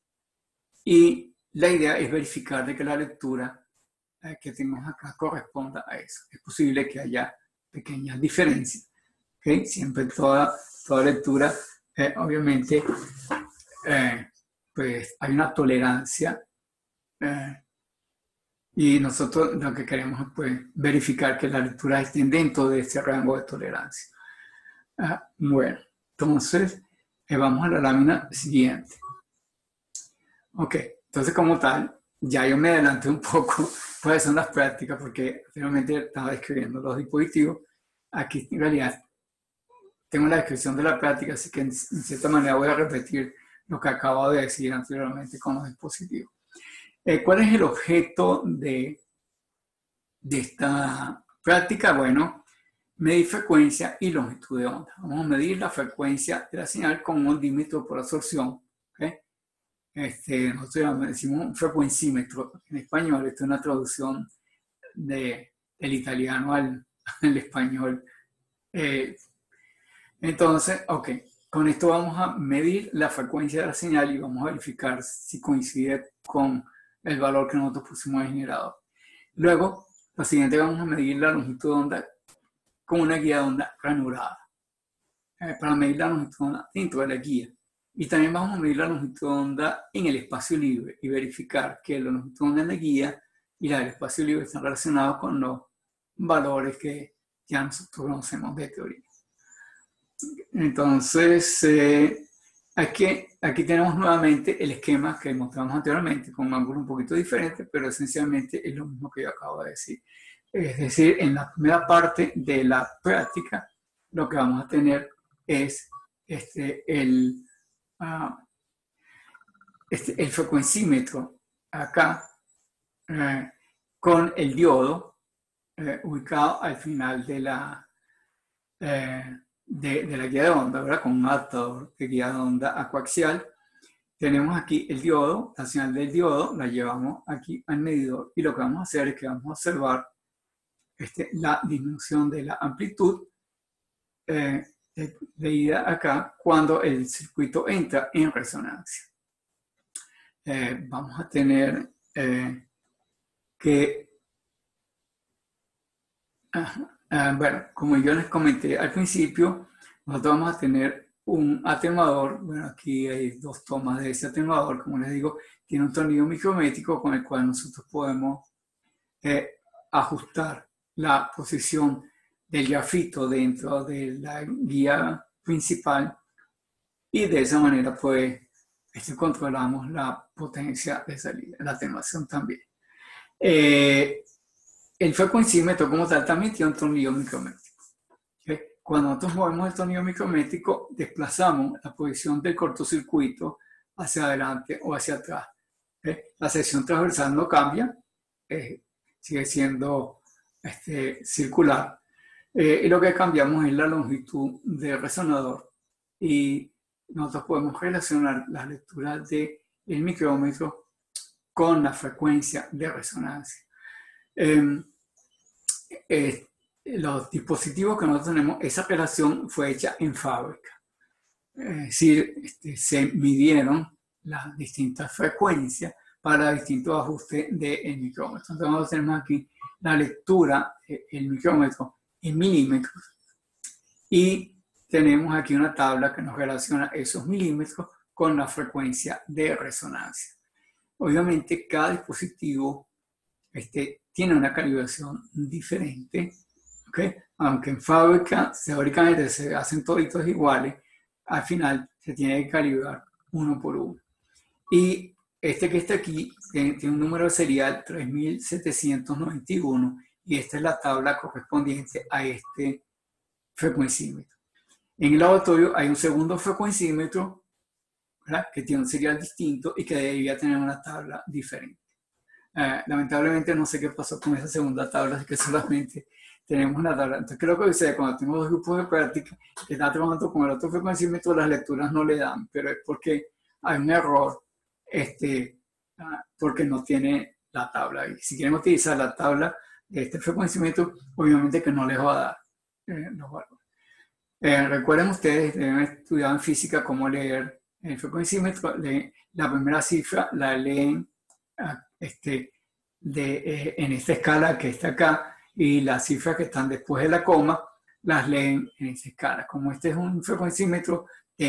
Y la idea es verificar de que la lectura eh, que tenemos acá corresponda a eso. Es posible que haya pequeñas diferencias. ¿Okay? Siempre toda, toda lectura eh, obviamente, eh, pues hay una tolerancia eh, y nosotros lo que queremos es pues, verificar que las lecturas estén dentro de ese rango de tolerancia. Ah, bueno, entonces eh, vamos a la lámina siguiente. Ok, entonces como tal, ya yo me adelanté un poco, cuáles son las prácticas, porque finalmente estaba describiendo los dispositivos. Aquí en realidad tengo la descripción de la práctica, así que en, en cierta manera voy a repetir lo que acabo de decir anteriormente con los dispositivos. Eh, ¿Cuál es el objeto de, de esta práctica? Bueno, medir frecuencia y longitud de onda. Vamos a medir la frecuencia de la señal con un ondímetro por absorción. ¿Okay? Este, nosotros decimos un frecuencímetro en español. Esta es una traducción de, del italiano al, al español. Eh, entonces, ok, con esto vamos a medir la frecuencia de la señal y vamos a verificar si coincide con el valor que nosotros pusimos en el generador. Luego, lo siguiente, vamos a medir la longitud de onda con una guía de onda ranurada, eh, para medir la longitud de onda dentro de la guía. Y también vamos a medir la longitud de onda en el espacio libre y verificar que la longitud de onda en la guía y la del espacio libre están relacionados con los valores que ya nosotros conocemos de teoría. Entonces, eh, aquí, aquí tenemos nuevamente el esquema que mostramos anteriormente con un ángulo un poquito diferente, pero esencialmente es lo mismo que yo acabo de decir. Es decir, en la primera parte de la práctica, lo que vamos a tener es este, el, uh, este, el frecuencímetro acá eh, con el diodo eh, ubicado al final de la... Eh, De, de la guía de onda, ¿verdad? Con un adaptador de guía de onda acoaxial. Tenemos aquí el diodo, la señal del diodo, la llevamos aquí al medidor y lo que vamos a hacer es que vamos a observar este, la disminución de la amplitud eh, de, de ida acá cuando el circuito entra en resonancia. Eh, vamos a tener eh, que... Uh, Uh, bueno, como yo les comenté al principio, nosotros vamos a tener un atenuador. Bueno, aquí hay dos tomas de ese atenuador. Como les digo, tiene un tornillo micrométrico con el cual nosotros podemos eh, ajustar la posición del grafito dentro de la guía principal y de esa manera pues este, controlamos la potencia de salida, la atenuación también. Eh, El frecuencímetro como tal también tiene un tornillo micrométrico. ¿Okay? Cuando nosotros movemos el tornillo micrométrico, desplazamos la posición del cortocircuito hacia adelante o hacia atrás. ¿Okay? La sección transversal no cambia, eh, sigue siendo este, circular. Eh, y lo que cambiamos es la longitud del resonador. Y nosotros podemos relacionar las lecturas del micrómetro con la frecuencia de resonancia. Eh, eh, los dispositivos que nosotros tenemos, esa relación fue hecha en fábrica. Es decir, este, se midieron las distintas frecuencias para distintos ajustes del micrómetro. Entonces nosotros tenemos aquí la lectura, el micrómetro en milímetros, y tenemos aquí una tabla que nos relaciona esos milímetros con la frecuencia de resonancia. Obviamente cada dispositivo este, tiene una calibración diferente, ¿okay? Aunque en fábrica teóricamente se hacen toditos iguales, al final se tiene que calibrar uno por uno. Y este que está aquí tiene, tiene un número serial tres mil setecientos noventa y uno y esta es la tabla correspondiente a este frecuencímetro. En el laboratorio hay un segundo frecuencímetro, ¿verdad? Que tiene un serial distinto y que debería tener una tabla diferente. Uh, lamentablemente no sé qué pasó con esa segunda tabla, así que solamente tenemos una tabla. Entonces creo que dice, cuando tengo dos grupos de práctica que están trabajando con el otro frecuencímetro, las lecturas no le dan, pero es porque hay un error, este, uh, porque no tiene la tabla. Y si quieren utilizar la tabla de este frecuencímetro, obviamente que no les va a dar eh, los valores. Eh, recuerden ustedes, deben estudiar en física cómo leer el frecuencímetro. Le, la primera cifra la leen uh, Este, de, eh, en esta escala que está acá y las cifras que están después de la coma las leen en esa escala. Como este es un frecuencímetro de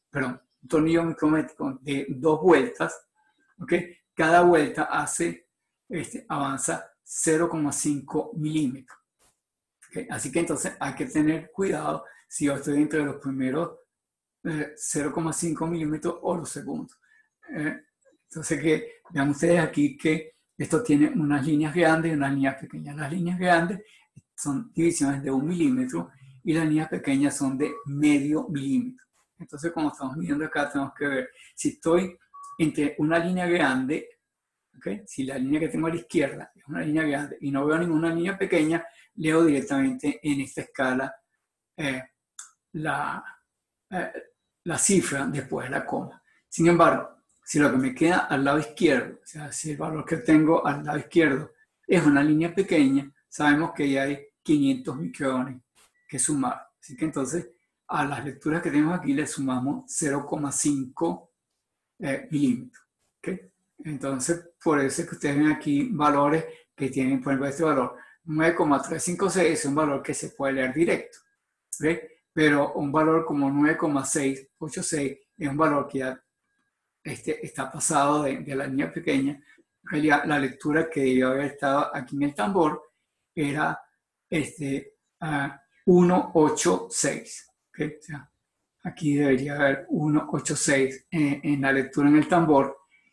perdón, un tornillo micrométrico de dos vueltas, ¿ok? Cada vuelta hace, este, avanza cero coma cinco milímetros. ¿Okay? Así que entonces hay que tener cuidado si yo estoy entre los primeros eh, cero coma cinco milímetros o los segundos. Eh, entonces que vean ustedes aquí que esto tiene unas líneas grandes y unas líneas pequeñas. Las líneas grandes son divisiones de un milímetro y las líneas pequeñas son de medio milímetro. Entonces, como estamos viendo acá, tenemos que ver si estoy entre una línea grande, ¿okay? Si la línea que tengo a la izquierda es una línea grande y no veo ninguna línea pequeña, leo directamente en esta escala eh, la, eh, la cifra después de la coma. Sin embargo, si lo que me queda al lado izquierdo, o sea, si el valor que tengo al lado izquierdo es una línea pequeña, sabemos que ya hay quinientos micrones que sumar. Así que entonces a las lecturas que tenemos aquí le sumamos cero coma cinco eh, milímetros. ¿Okay? Entonces, por eso es que ustedes ven aquí valores que tienen, por ejemplo, este valor nueve coma trescientos cincuenta y seis es un valor que se puede leer directo. ¿Okay? Pero un valor como nueve coma seiscientos ochenta y seis es un valor que ya este, está pasado de, de la línea pequeña. En realidad, la lectura que debió haber estado aquí en el tambor era este, uh, ciento ochenta y seis. ¿Okay? O sea, aquí debería haber ciento ochenta y seis en, en la lectura en el tambor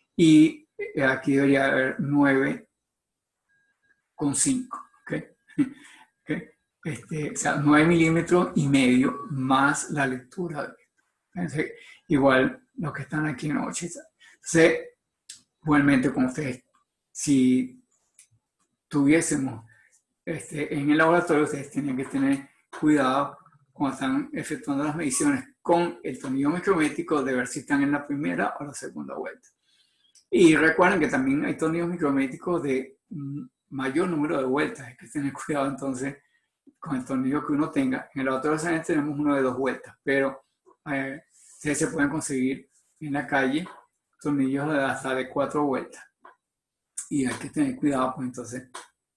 y aquí debería haber nueve coma cinco. ¿Okay? ¿Okay? Este, o sea, nueve milímetros y medio más la lectura. Entonces, igual los que están aquí en ochenta. Entonces, igualmente como ustedes, si tuviésemos este, en el laboratorio, ustedes tienen que tener cuidado cuando están efectuando las mediciones con el tornillo micrométrico de ver si están en la primera o la segunda vuelta. Y recuerden que también hay tornillos micrométricos de mayor número de vueltas. Hay que tener cuidado entonces con el tornillo que uno tenga. En el laboratorio tenemos uno de dos vueltas, pero eh, ustedes se pueden conseguir en la calle tornillos de hasta de cuatro vueltas. Y hay que tener cuidado, pues entonces,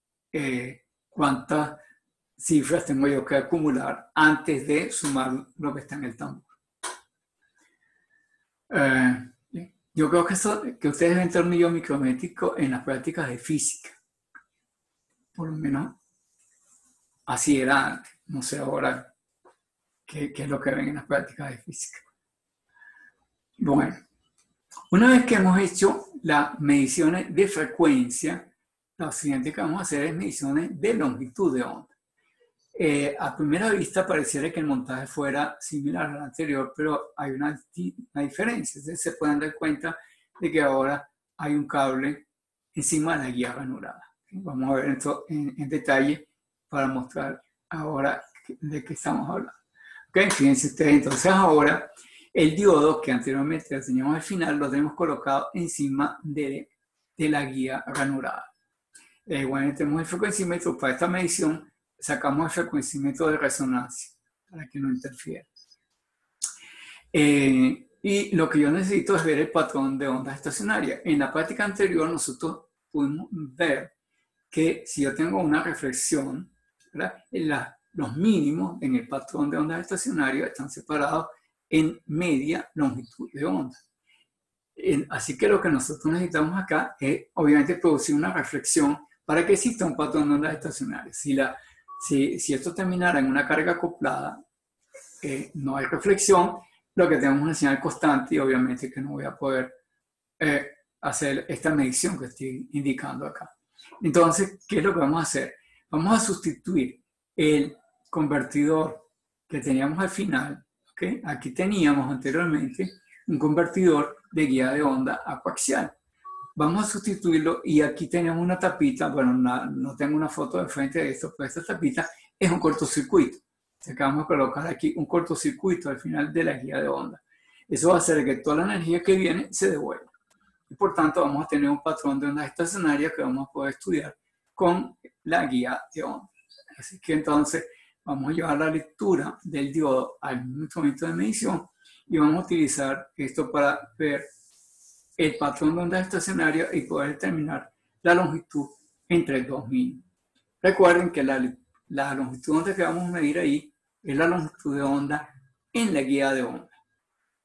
eh, cuántas cifras tengo yo que acumular antes de sumar lo que está en el tambor. Eh, yo creo que, eso, que ustedes ven tornillo micrométrico en las prácticas de física. Por lo menos así era antes. No sé ahora qué, qué es lo que ven en las prácticas de física. Bueno, una vez que hemos hecho las mediciones de frecuencia, lo siguiente que vamos a hacer es mediciones de longitud de onda. Eh, a primera vista pareciera que el montaje fuera similar al anterior, pero hay una, una diferencia. Entonces se pueden dar cuenta de que ahora hay un cable encima de la guía ranurada. Vamos a ver esto en, en detalle para mostrar ahora de qué estamos hablando. ¿Okay? Fíjense ustedes, entonces ahora el diodo que anteriormente lo teníamos al final lo tenemos colocado encima de, de la guía ranurada. Eh, bueno, tenemos el frecuencímetro para esta medición. Sacamos el frecuencímetro de resonancia para que no interfiera. Eh, y lo que yo necesito es ver el patrón de ondas estacionarias. En la práctica anterior nosotros pudimos ver que si yo tengo una reflexión, la, los mínimos en el patrón de ondas estacionarias están separados en media longitud de onda. En, así que lo que nosotros necesitamos acá es obviamente producir una reflexión para que exista un patrón de ondas estacionarias. Si la Si, si esto terminara en una carga acoplada, eh, no hay reflexión, lo que tenemos es una señal constante y obviamente que no voy a poder eh, hacer esta medición que estoy indicando acá. Entonces, ¿qué es lo que vamos a hacer? Vamos a sustituir el convertidor que teníamos al final, ¿okay? Aquí teníamos anteriormente un convertidor de guía de onda a coaxial. Vamos a sustituirlo y aquí tenemos una tapita, bueno, no, no tengo una foto de frente de esto, pero esta tapita es un cortocircuito. Así que vamos a colocar aquí un cortocircuito al final de la guía de onda. Eso va a hacer que toda la energía que viene se devuelva. Y por tanto vamos a tener un patrón de ondas estacionarias que vamos a poder estudiar con la guía de onda. Así que entonces vamos a llevar la lectura del diodo al instrumento de medición y vamos a utilizar esto para ver el patrón de ondas estacionarias y poder determinar la longitud entre dos mínimos. Recuerden que la, la longitud de onda que vamos a medir ahí es la longitud de onda en la guía de onda.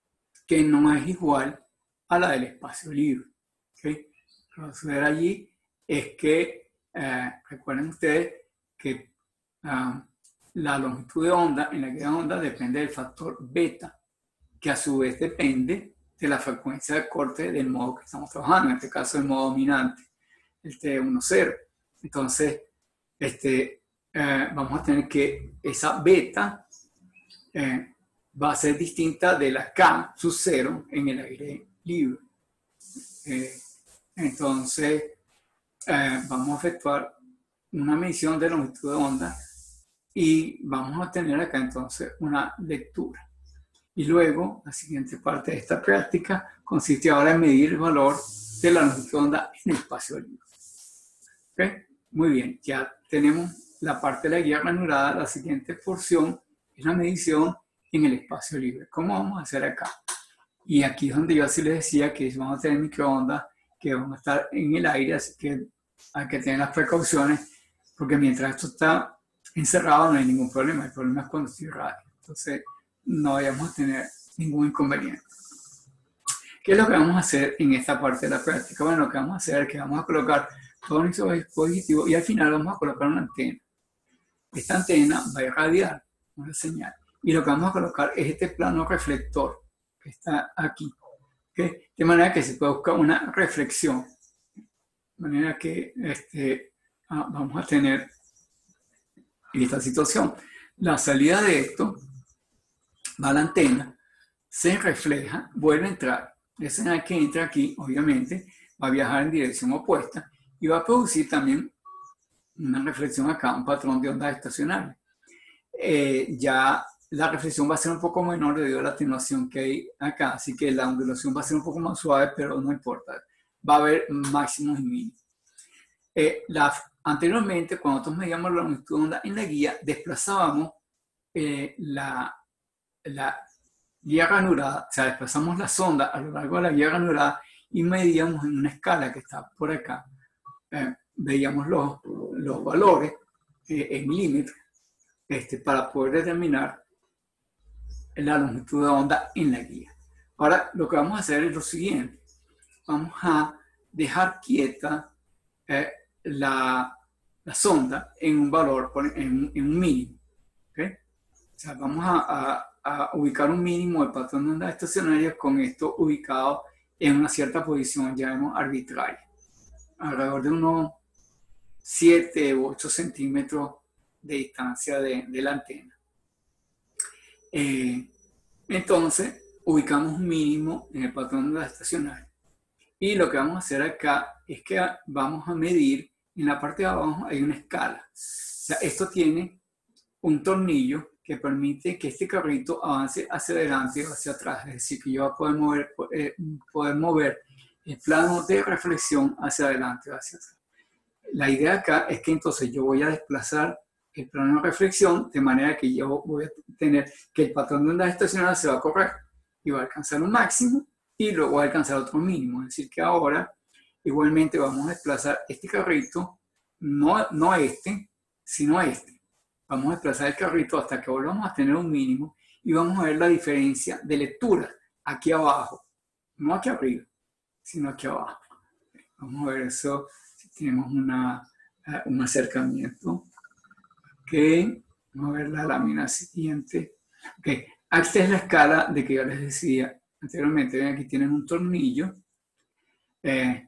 que no es igual a la del espacio libre. ¿Okay? Lo que va a suceder allí es que, eh, recuerden ustedes que uh, la longitud de onda en la guía de onda depende del factor beta, que a su vez depende de la frecuencia de corte del modo que estamos trabajando, en este caso el modo dominante, el T uno cero. Entonces, este, eh, vamos a tener que esa beta eh, va a ser distinta de la K sub cero en el aire libre. Eh, entonces, eh, vamos a efectuar una medición de longitud de onda y vamos a tener acá entonces una lectura. Y luego, la siguiente parte de esta práctica consiste ahora en medir el valor de la longitud de onda en el espacio libre. ¿Okay? Muy bien, ya tenemos la parte de la guía granulada. La siguiente porción es la medición en el espacio libre. ¿Cómo vamos a hacer acá? Y aquí es donde yo así les decía que vamos a tener microondas que van a estar en el aire, así que hay que tener las precauciones, porque mientras esto está encerrado no hay ningún problema. El problema es cuando estoy radio. Entonces, no vayamos a tener ningún inconveniente. ¿Qué es lo que vamos a hacer en esta parte de la práctica? Bueno, lo que vamos a hacer es que vamos a colocar todo nuestro dispositivo y al final vamos a colocar una antena. Esta antena va a irradiar una señal. Y lo que vamos a colocar es este plano reflector que está aquí. ¿Okay? De manera que se puede buscar una reflexión. De manera que este, ah, vamos a tener esta situación. La salida de esto va a la antena, se refleja, vuelve a entrar. Esa señal que entra aquí, obviamente, va a viajar en dirección opuesta y va a producir también una reflexión acá, un patrón de ondas estacionarias. Eh, ya la reflexión va a ser un poco menor debido a la atenuación que hay acá, así que la ondulación va a ser un poco más suave, pero no importa. Va a haber máximos y mínimos. Eh, la, anteriormente, cuando nosotros medíamos la longitud de onda en la guía, desplazábamos eh, la, la guía granulada, o sea, desplazamos la sonda a lo largo de la guía granulada y medíamos en una escala que está por acá. Eh, veíamos los, los valores eh, en milímetros este, para poder determinar la longitud de onda en la guía. Ahora lo que vamos a hacer es lo siguiente. Vamos a dejar quieta eh, la, la sonda en un valor, en, en un mínimo. ¿Okay? O sea, vamos a, a, a ubicar un mínimo de patrón de ondas estacionarias con esto ubicado en una cierta posición, llamemos arbitraria, alrededor de unos siete u ocho centímetros de distancia de, de la antena. Eh, entonces, ubicamos un mínimo en el patrón de ondas estacionarias. Y lo que vamos a hacer acá es que vamos a medir, en la parte de abajo hay una escala. O sea, esto tiene un tornillo que permite que este carrito avance hacia adelante o hacia atrás. Es decir, que yo voy a poder mover, eh, poder mover el plano de reflexión hacia adelante o hacia atrás. La idea acá es que entonces yo voy a desplazar el plano de reflexión de manera que yo voy a tener que el patrón de ondas estacionarias se va a correr y va a alcanzar un máximo y luego va a alcanzar otro mínimo. Es decir, que ahora igualmente vamos a desplazar este carrito, no, no este, sino este. Vamos a desplazar el carrito hasta que volvamos a tener un mínimo y vamos a ver la diferencia de lectura aquí abajo, no aquí arriba, sino aquí abajo. Vamos a ver eso, si tenemos una, un acercamiento. Ok, vamos a ver la lámina siguiente. Ok, esta es la escala de que yo les decía anteriormente. Ven, aquí tienen un tornillo eh,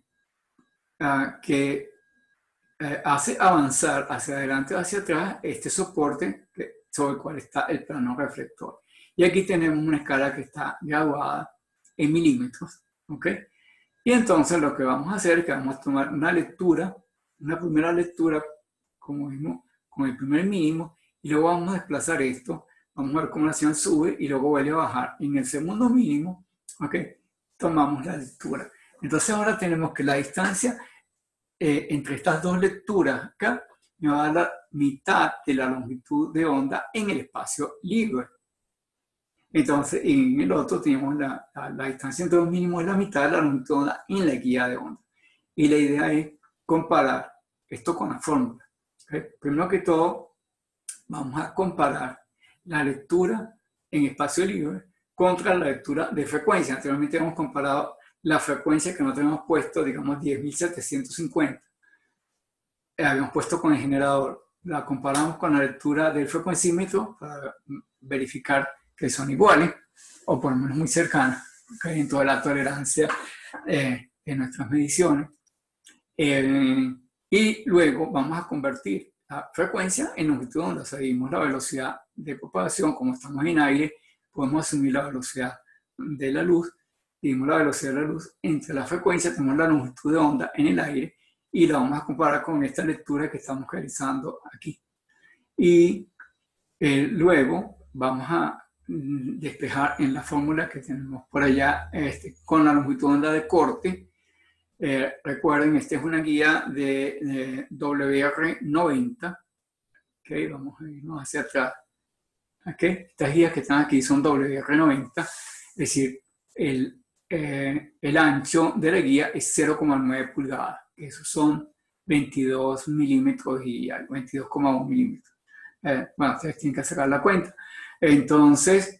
uh, que eh, hace avanzar hacia adelante o hacia atrás este soporte que, sobre el cual está el plano reflector. Y aquí tenemos una escala que está graduada en milímetros. ¿Ok? Y entonces lo que vamos a hacer es que vamos a tomar una lectura, una primera lectura, como mismo, con el primer mínimo, y luego vamos a desplazar esto, vamos a ver cómo la señal sube y luego vuelve a bajar. Y en el segundo mínimo, ¿ok? Tomamos la lectura. Entonces ahora tenemos que la distancia eh, entre estas dos lecturas acá me va a dar la mitad de la longitud de onda en el espacio libre. Entonces en el otro tenemos la, la, la distancia entre los mínimos es la mitad de la longitud de onda en la guía de onda. Y la idea es comparar esto con la fórmula. ¿Okay? Primero que todo, vamos a comparar la lectura en espacio libre contra la lectura de frecuencia. Anteriormente hemos comparado la frecuencia que nosotros hemos puesto, digamos diez mil setecientos cincuenta. Eh, habíamos puesto con el generador. La comparamos con la lectura del frecuencímetro para verificar que son iguales, o por lo menos muy cercanas, okay, en toda la tolerancia eh, de nuestras mediciones. Eh, y luego vamos a convertir la frecuencia en longitud de onda. O sea, dimos la velocidad de propagación, como estamos en aire, podemos asumir la velocidad de la luz, dimos la velocidad de la luz entre la frecuencia, tenemos la longitud de onda en el aire, y la vamos a comparar con esta lectura que estamos realizando aquí. Y eh, luego vamos a mm, despejar en la fórmula que tenemos por allá este, con la longitud de onda de corte. Eh, recuerden, esta es una guía de, de W R noventa. Okay, vamos a irnos hacia atrás. Okay, estas guías que están aquí son W R noventa, es decir, el, eh, el ancho de la guía es cero coma nueve pulgadas. Esos son veintidós milímetros y algo, veintidós coma uno milímetros. Eh, bueno, ustedes tienen que sacar la cuenta. Entonces,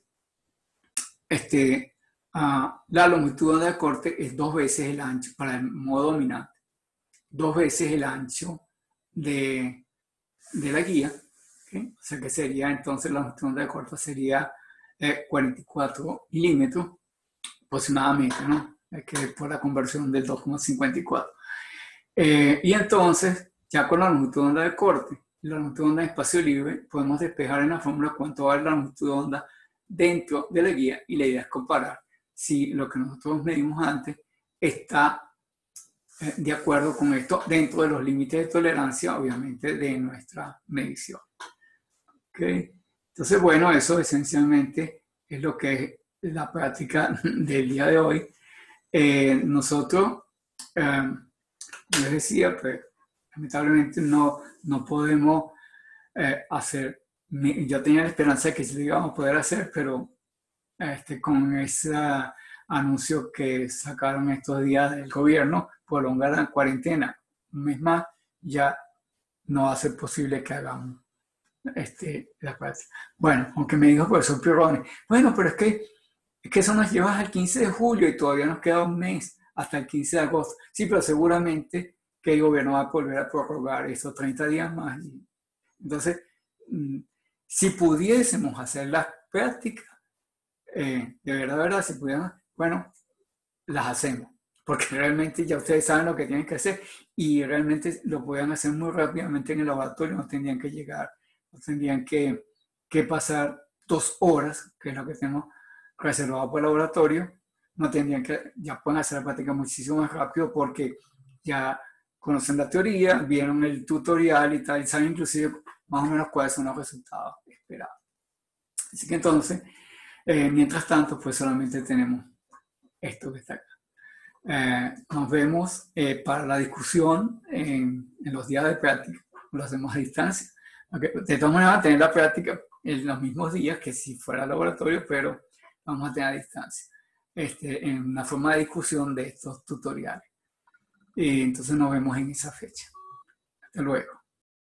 este, uh, la longitud de corte es dos veces el ancho, para el modo dominante, dos veces el ancho de, de la guía. ¿Okay? O sea que sería entonces la longitud de corte sería eh, cuarenta y cuatro milímetros aproximadamente, ¿no? Es que por la conversión del dos coma cincuenta y cuatro. Eh, y entonces, ya con la longitud de onda de corte y la longitud de onda de espacio libre, podemos despejar en la fórmula cuánto vale la longitud de onda dentro de la guía, y la idea es comparar si lo que nosotros medimos antes está eh, de acuerdo con esto dentro de los límites de tolerancia, obviamente, de nuestra medición. ¿Okay? Entonces, bueno, eso esencialmente es lo que es la práctica del día de hoy. Eh, nosotros... Eh, les decía, pues lamentablemente no, no podemos eh, hacer, yo tenía la esperanza de que sí lo íbamos a poder hacer, pero este, con ese anuncio que sacaron estos días del gobierno, prolongar la cuarentena un mes más, ya no va a ser posible que hagamos este, la práctica. Bueno, aunque me dijo el profesor Pirroni, bueno, pero es que, es que eso nos lleva al quince de julio y todavía nos queda un mes hasta el quince de agosto. Sí, pero seguramente que el gobierno va a volver a prorrogar esos treinta días más. Entonces, si pudiésemos hacer las prácticas, eh, de verdad, verdad, si pudiéramos, bueno, las hacemos. Porque realmente ya ustedes saben lo que tienen que hacer y realmente lo pueden hacer muy rápidamente en el laboratorio, no tendrían que llegar, no tendrían que, que pasar dos horas, que es lo que tenemos reservado por el laboratorio. No tendrían que, ya pueden hacer la práctica muchísimo más rápido porque ya conocen la teoría, vieron el tutorial y tal, y saben inclusive más o menos cuáles son los resultados esperados. Así que entonces, eh, mientras tanto, pues solamente tenemos esto que está acá. Eh, nos vemos eh, para la discusión en, en los días de práctica, lo hacemos a distancia. Okay. De todas maneras, vamos a tener la práctica en los mismos días que si fuera laboratorio, pero vamos a tener a distancia. Este, en una forma de discusión de estos tutoriales. Y entonces nos vemos en esa fecha. Hasta luego.